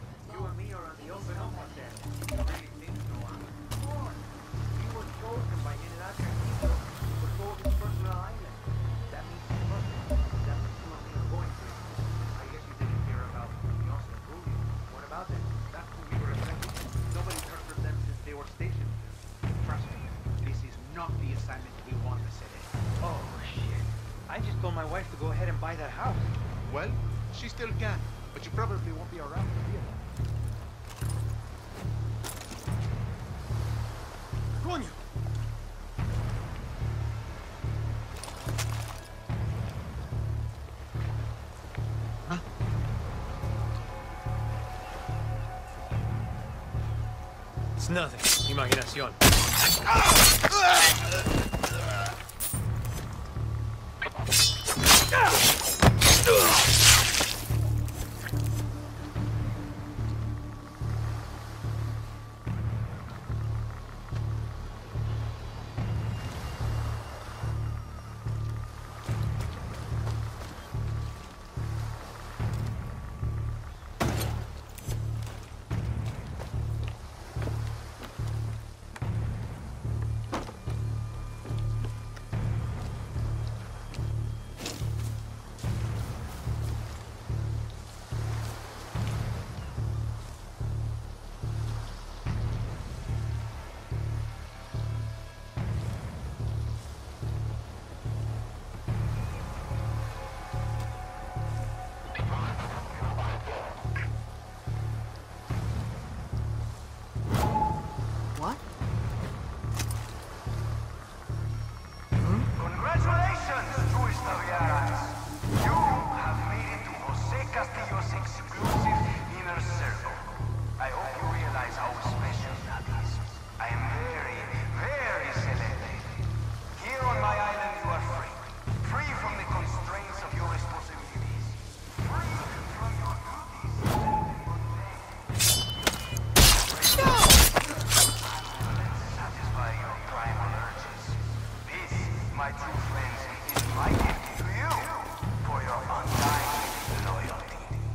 My wife to go ahead and buy that house. Well, she still can, but you probably won't be around to hear that. Coño! Huh? It's nothing. Imaginación. friends, is my gift to you for your undying loyalty.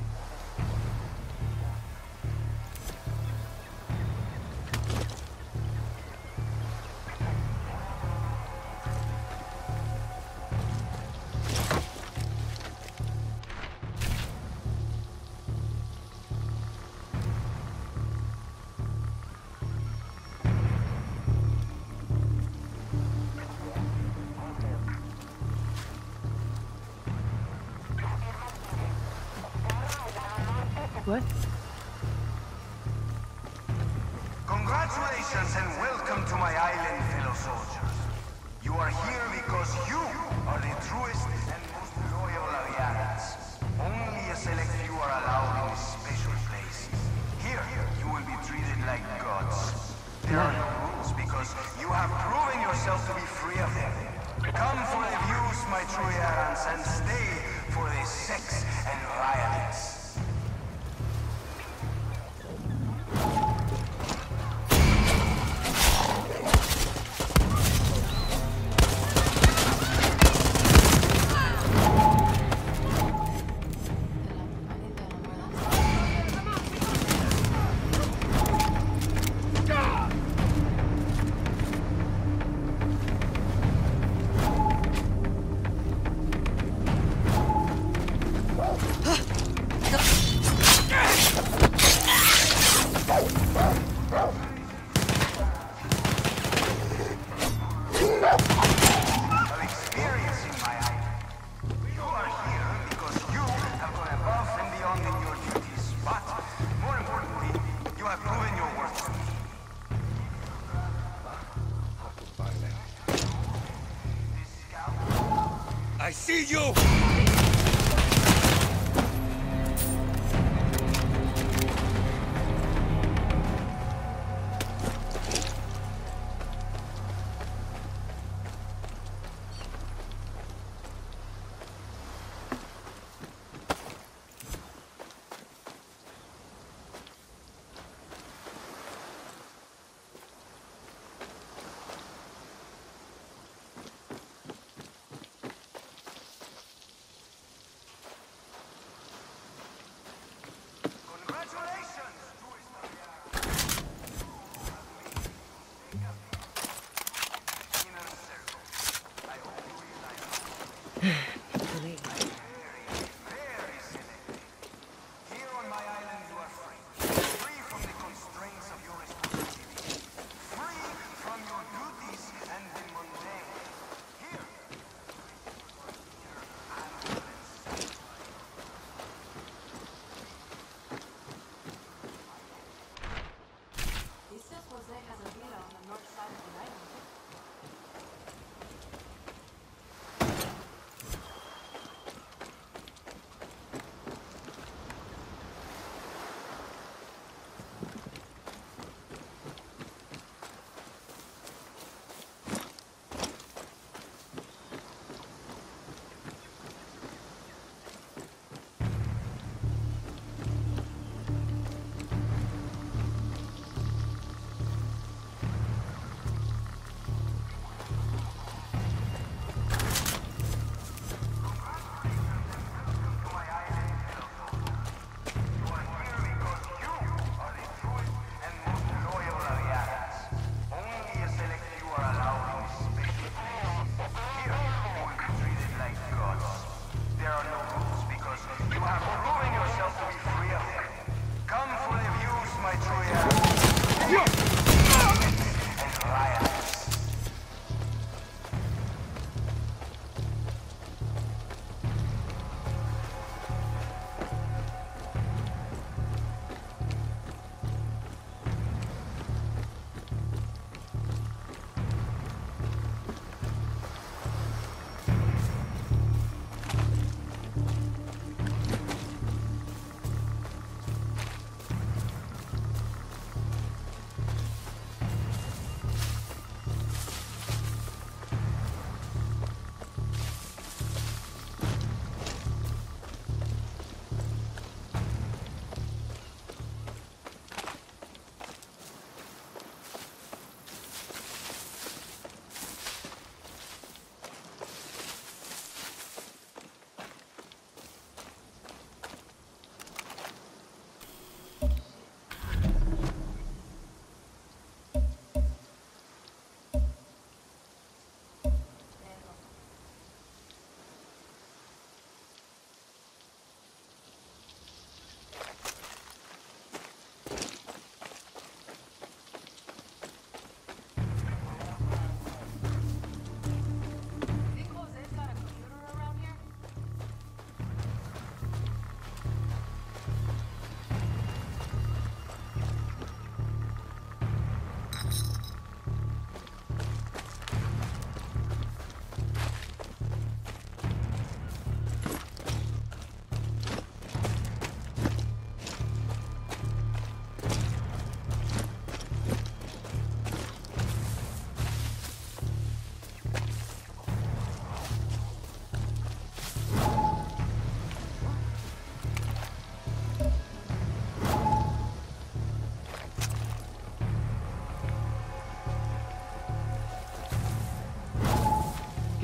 What? Congratulations and welcome to my island, fellow soldiers. You are here because you are the truest and most loyal Ariadans. Only a select few are allowed in this special place. Here, you will be treated like gods. There are no rules because you have proven yourself to be free of them. Come for the views, my true Ariadans, and stay for the sex and violence. I see you!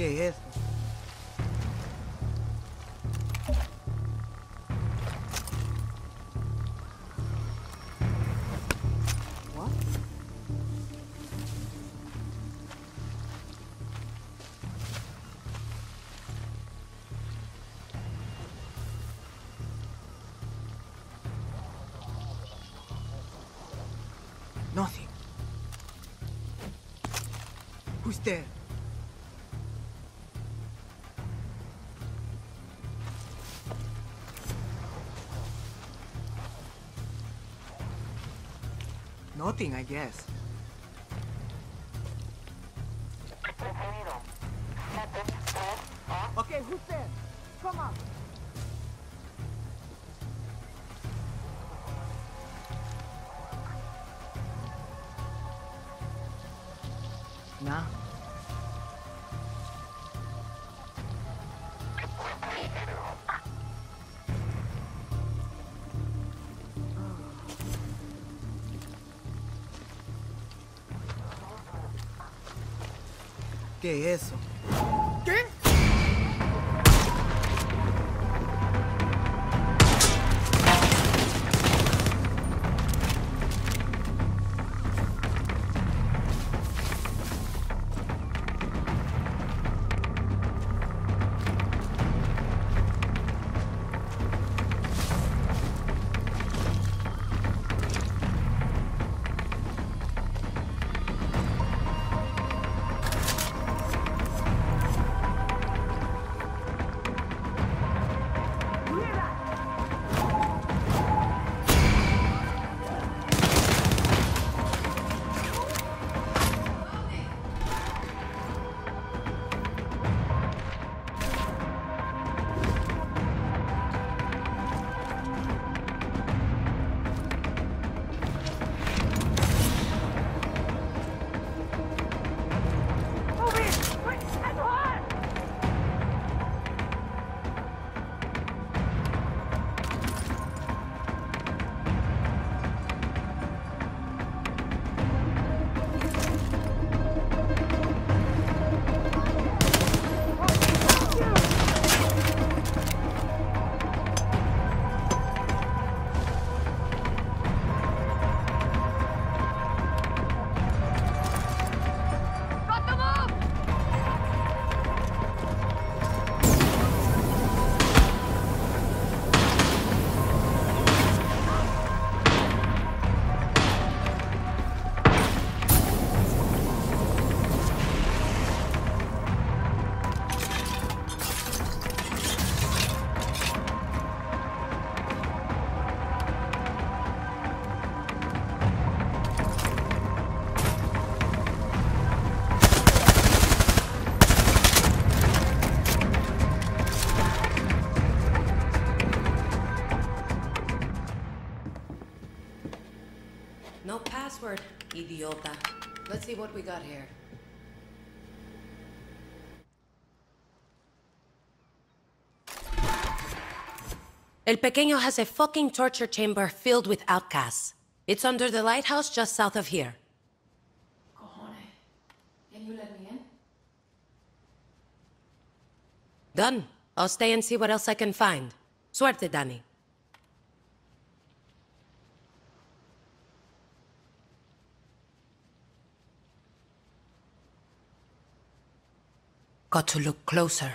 ¿Qué es eso? What? Nothing. Who's there? Nothing, I guess. Okay, who's there? Come on. Nah. ¿Qué es eso? ¿Qué? No password, idiota. Let's see what we got here. El Pequeño has a fucking torture chamber filled with outcasts. It's under the lighthouse just south of here. Cojones. Can you let me in? Done. I'll stay and see what else I can find. Suerte, Danny. Got to look closer.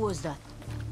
Who was that?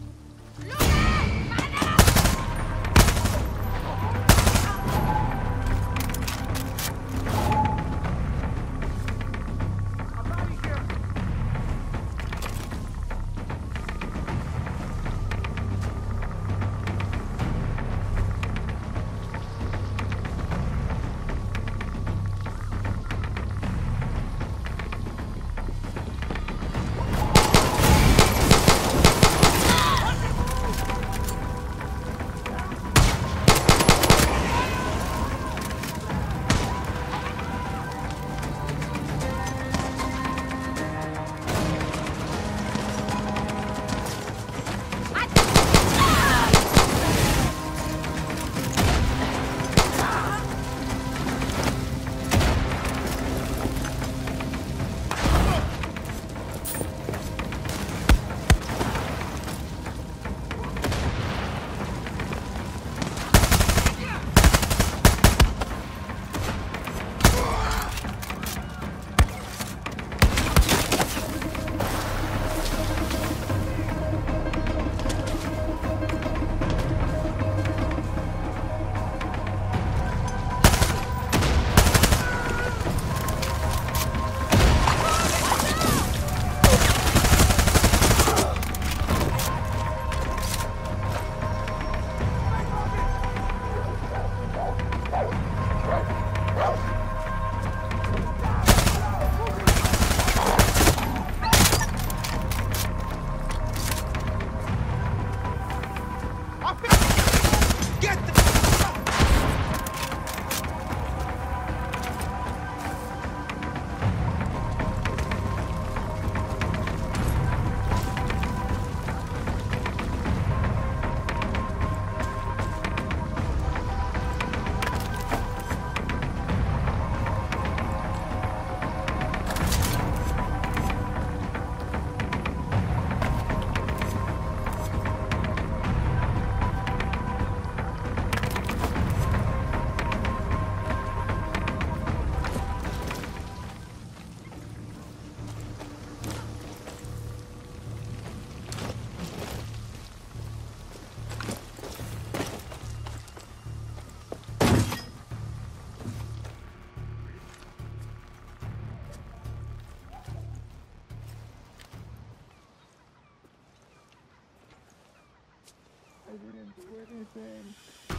I didn't do anything.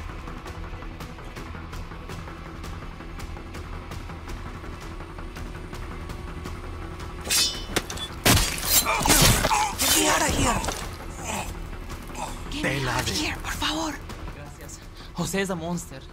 Get me out of here! Get me out of here, por favor! Gracias. Jose is a monster.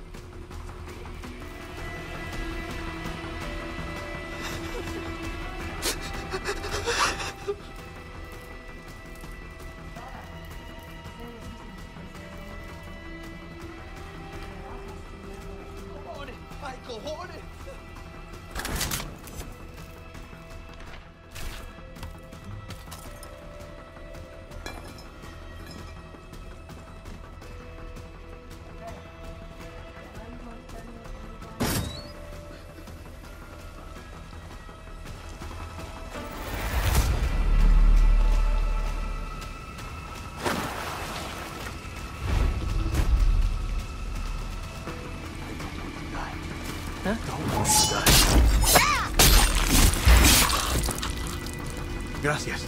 Gracias.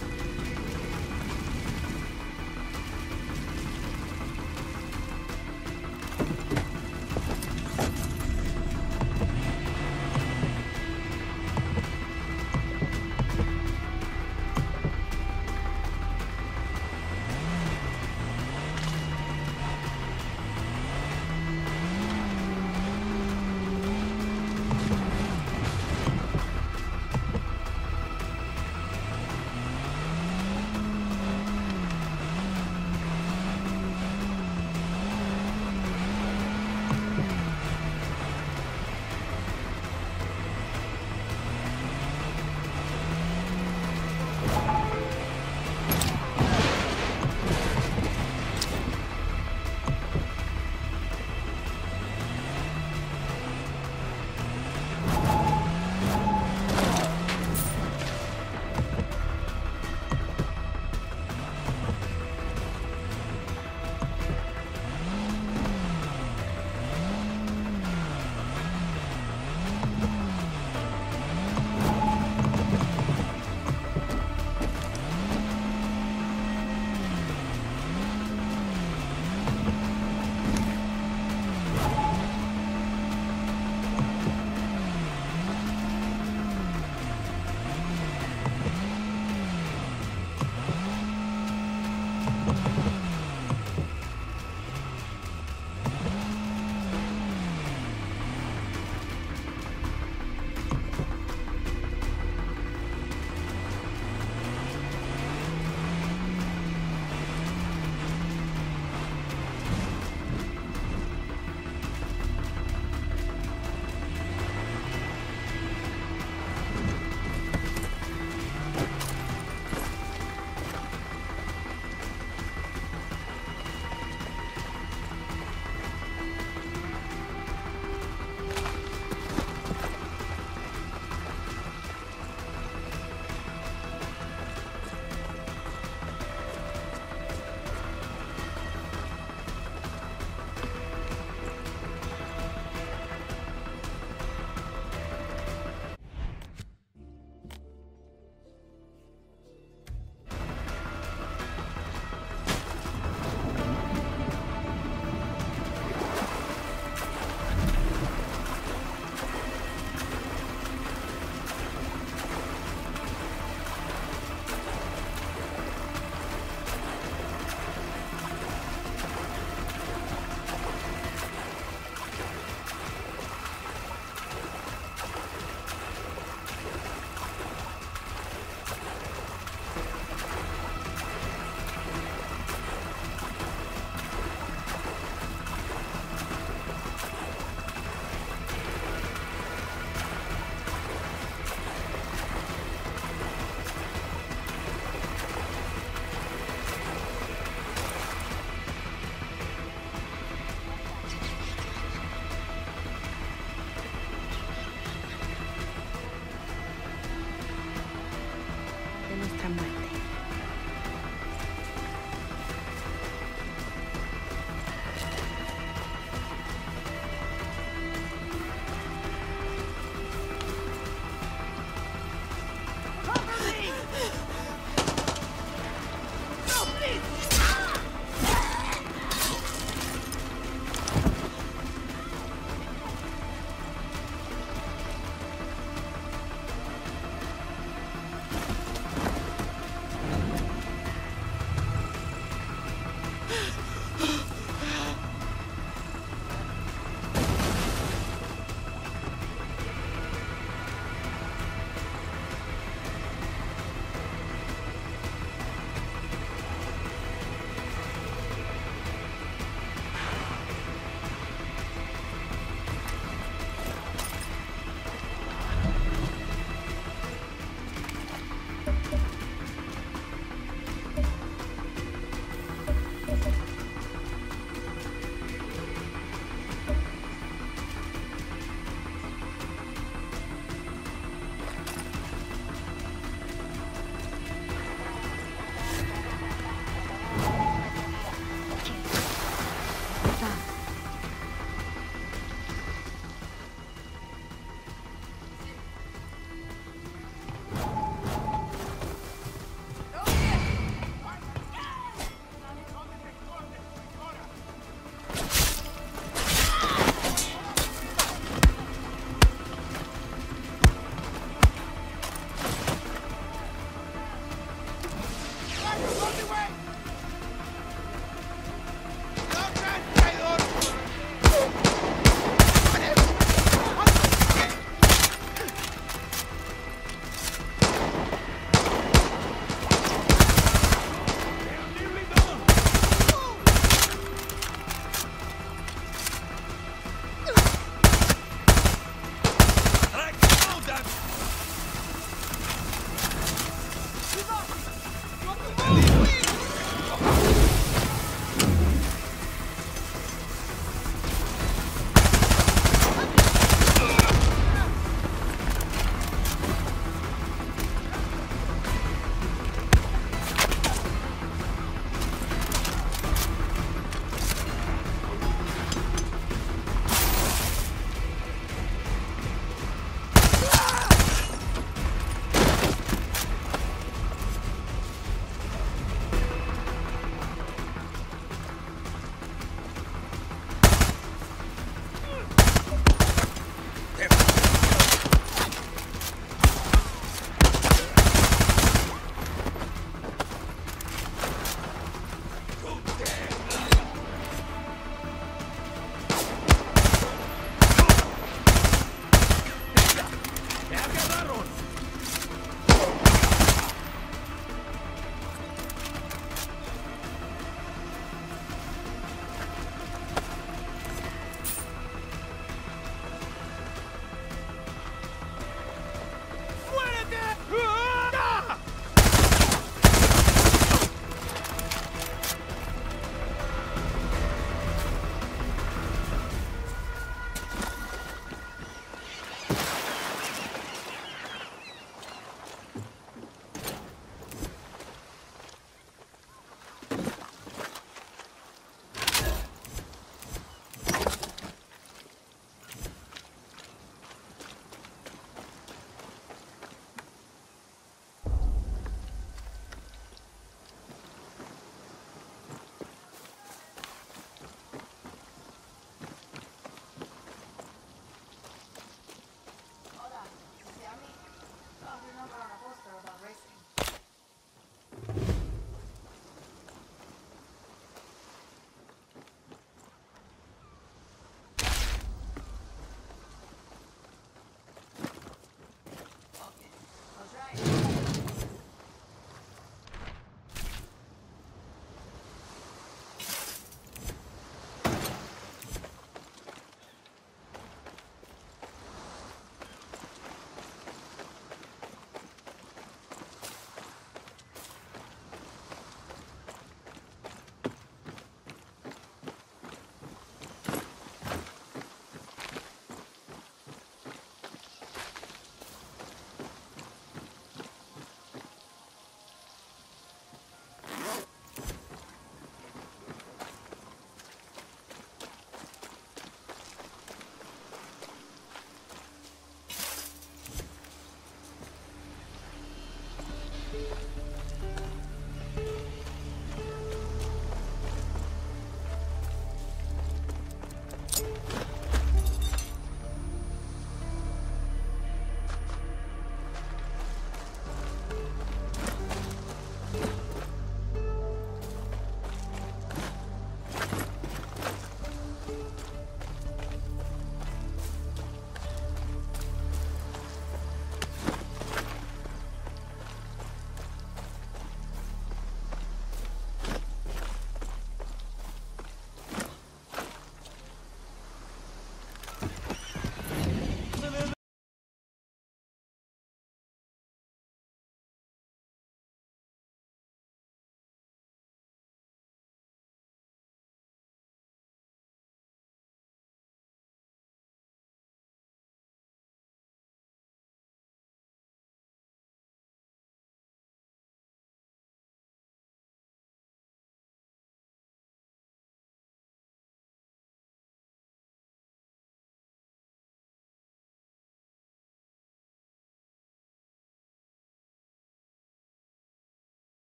nuestra muerte.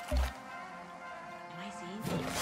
Am I seeing things?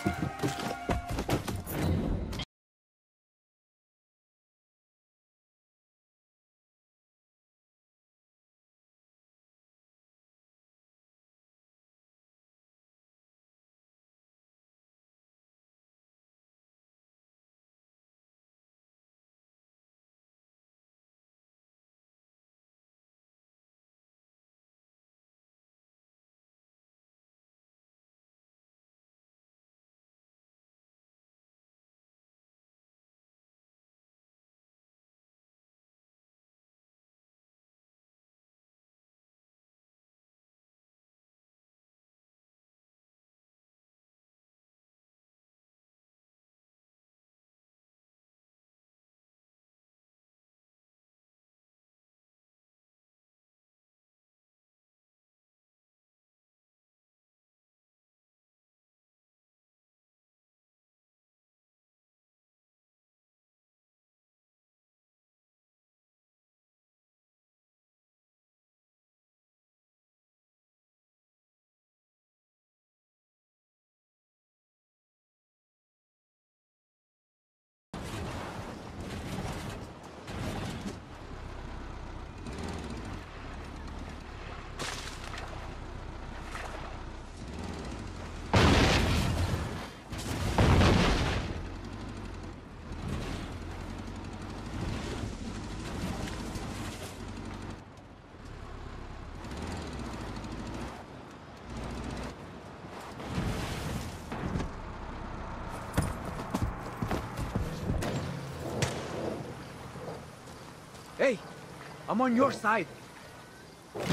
Hey, I'm on your side. Hey,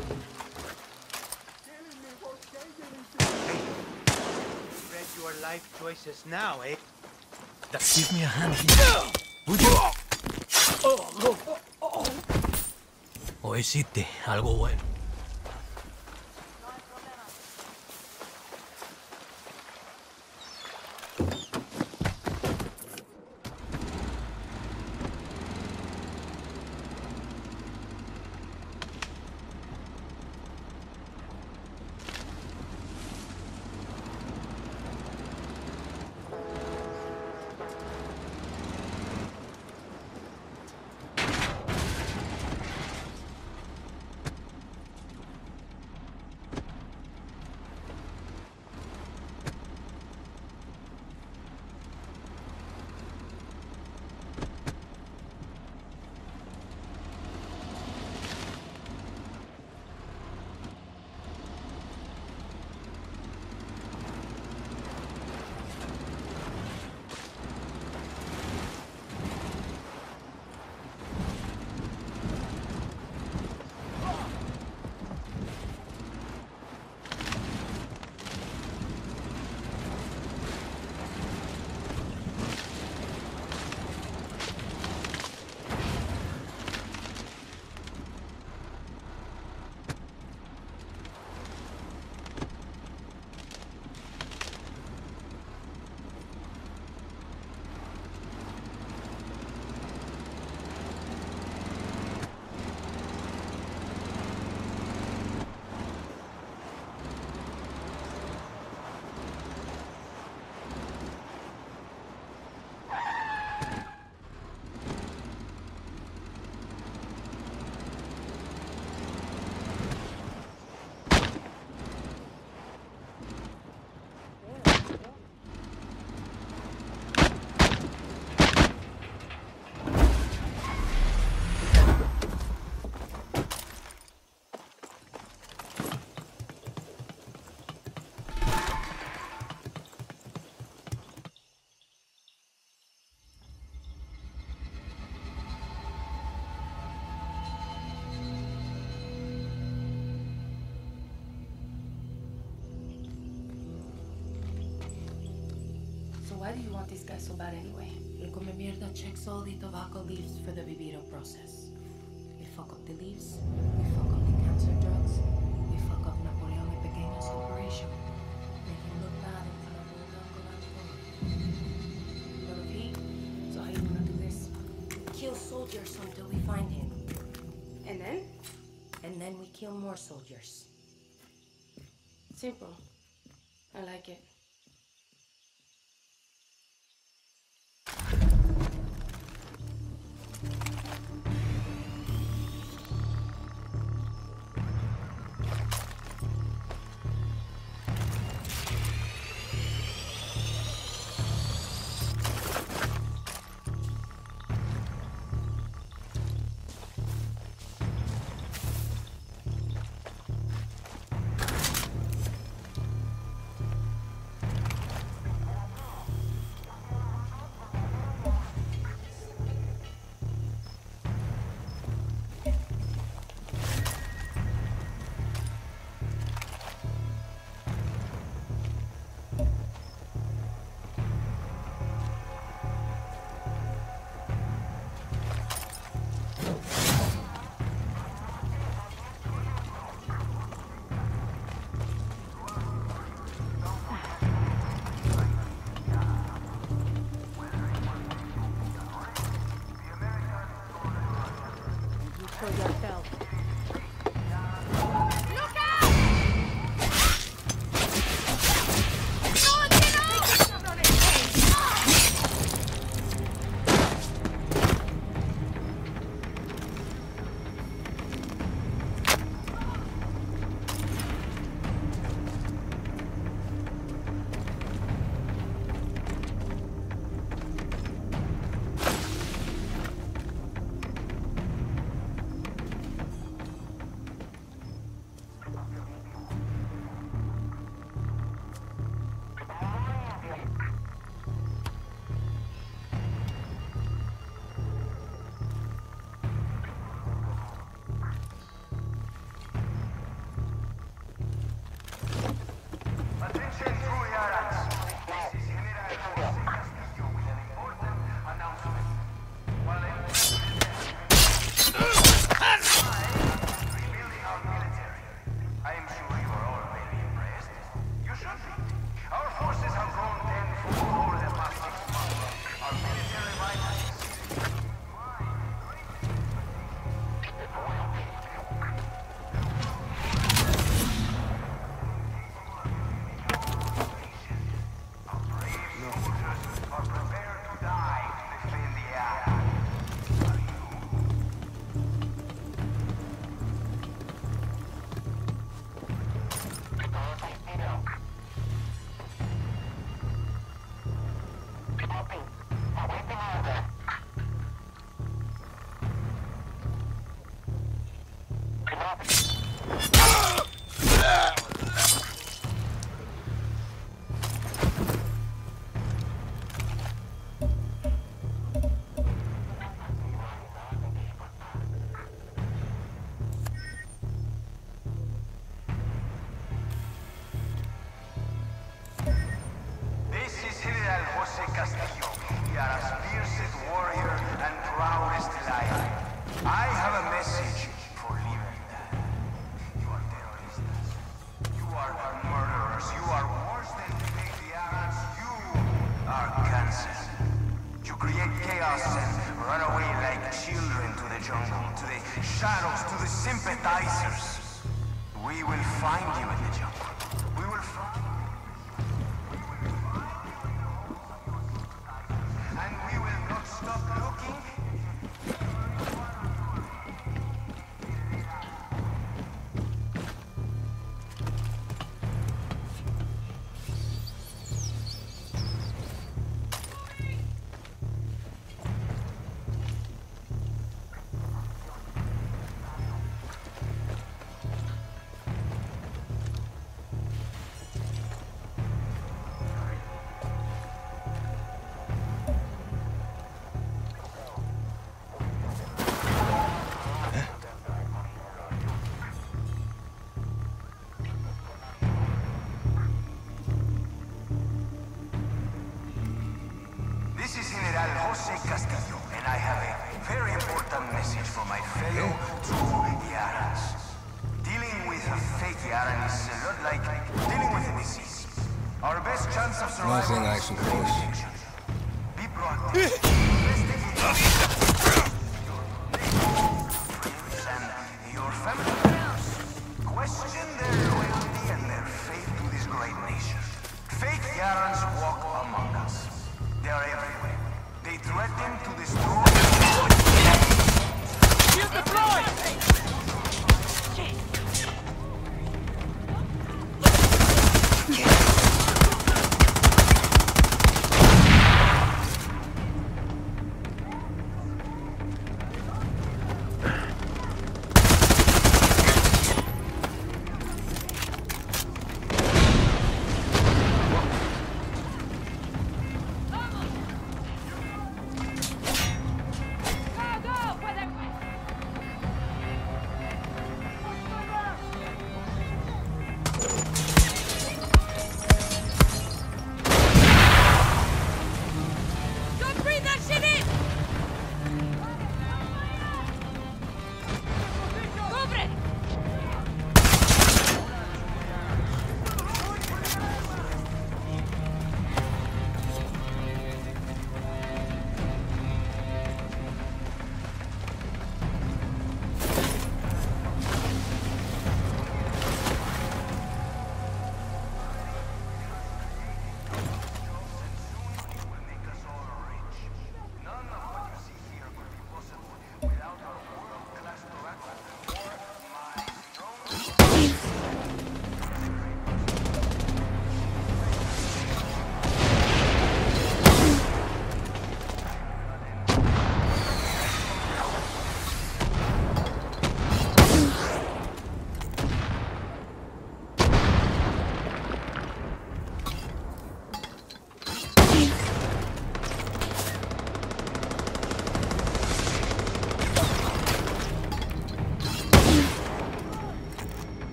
regret your life choices now, eh? Give me a hand here. Would you? O hiciste algo bueno. Why do you want these guys so bad anyway? El come mierda checks all the tobacco leaves for the viviro process. We fuck up the leaves, we fuck up the cancer drugs, we fuck up Napoleon y Pequeño's operation. Make him look bad in front of old Uncle Antonio. Lot of heat, so how you wanna do this? Kill soldiers until we find him. And then? And then we kill more soldiers. Simple. I like it. jungle, to the shadows, to the sympathizers. We will find you in the jungle. We will find you. And we will not stop looking. This is General Jose Castillo, and I have a very important message for my fellow true Yaras. Dealing with a fake Yaran is a lot like dealing with a disease. Our best chance of survival Nothing I is suppose. protection. Be proactive. And your family members question their loyalty and their faith to this great nation. Fake Yarans walk among us. They are everywhere. They threaten to destroy. Shield deployed!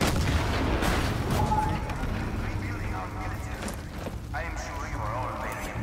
I am sure you are all very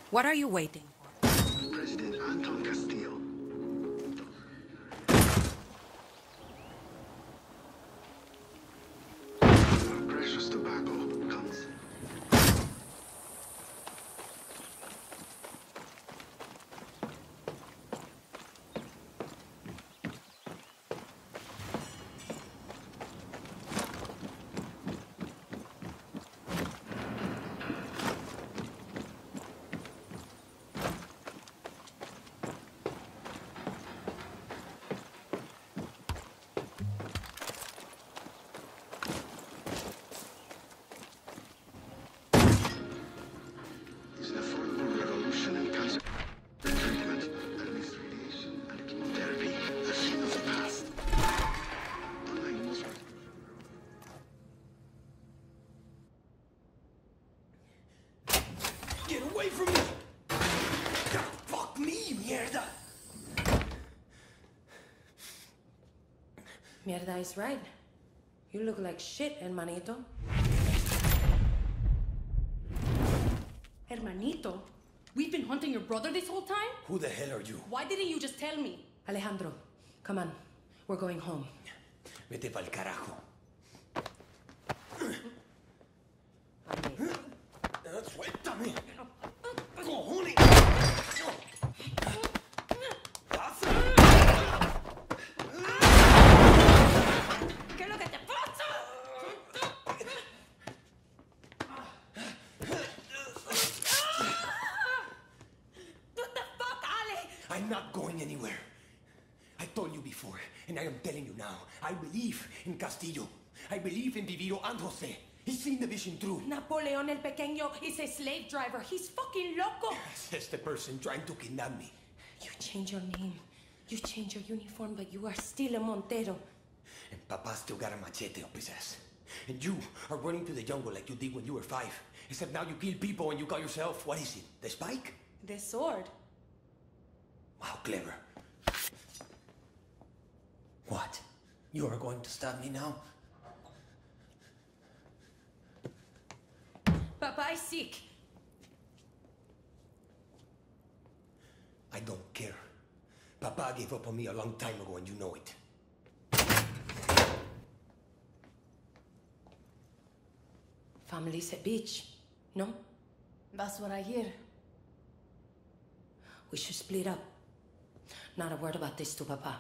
What are you waiting for? President Anton Castillo. Our precious tobacco comes. Get away from me! Fuck me, mierda! Mierda is right. You look like shit, hermanito. Hermanito? We've been hunting your brother this whole time? Who the hell are you? Why didn't you just tell me? Alejandro, come on. We're going home. Vete pa'l carajo. Suéltame. ¡Cojones! ¿Qué es lo que te pasa? What the fuck, Ale? I'm not going anywhere. I told you before, and I am telling you now. I believe in Castillo. I believe in Viviro and Jose. He's seen the vision through. Napoleon el Pequeño is a slave driver. He's fucking loco. Says the person trying to kidnap me. You change your name. You change your uniform, but you are still a Montero. And Papa still got a machete up his ass. And you are running to the jungle like you did when you were 5. Except now you kill people and you call yourself, what is it, the Spike? The sword. Wow, clever. What? You are going to stab me now? Papa is sick. I don't care. Papa gave up on me a long time ago and you know it. Family's a bitch, no? That's what I hear. We should split up. Not a word about this to Papa.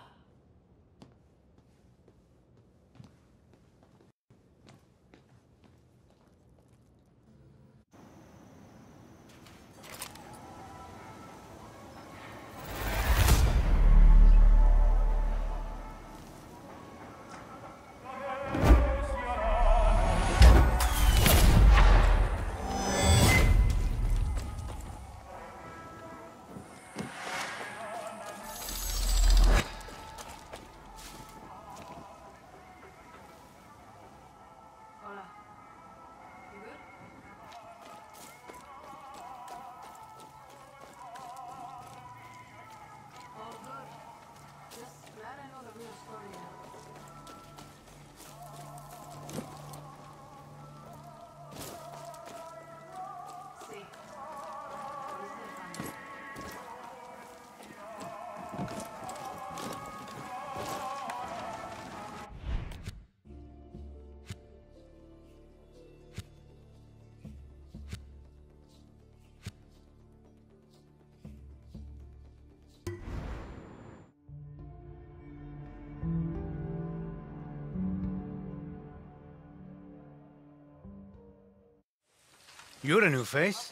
You're a new face.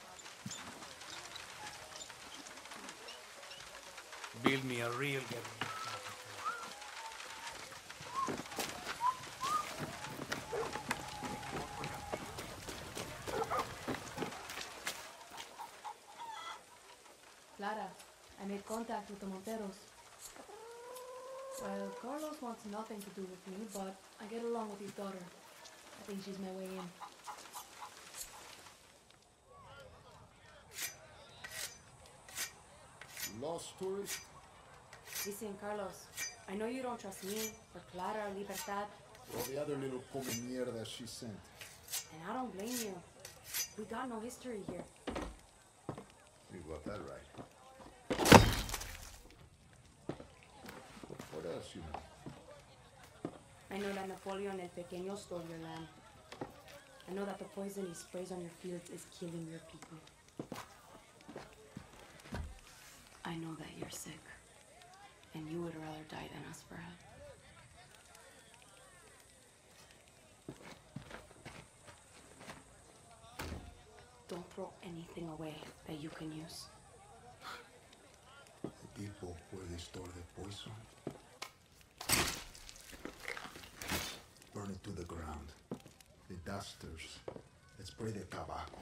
Build me a real guerrilla. Clara, I made contact with the Monteros. Well, Carlos wants nothing to do with me, but I get along with his daughter. I think she's my way in. Lost tourist? Listen, Carlos, I know you don't trust me, or Clara, or Libertad. Or the other little come mierda she sent. And I don't blame you. We got no history here. that right? What else you know? I know that Napoleon El Pequeño stole your land. I know that the poison he sprays on your fields is killing your people. I know that you're sick, and you would rather die than ask for help. Don't throw anything away that you can use. The people where they store the poison. Burn it to the ground. The dusters that spray the tobacco.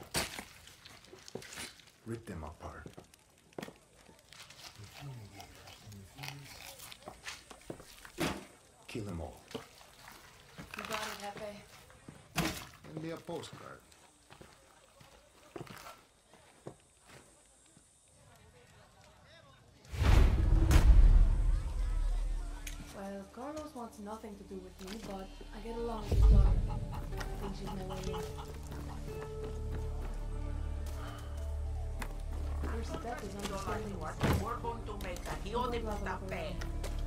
Rip them apart. The fumigators and the thieves. Kill them all. You got it, Jefe. Send me a postcard. Well, Carlos wants nothing to do with me, but I get along with his daughter. I think she's my way in. Your step is understanding. We're going to make a hijo de puta fe.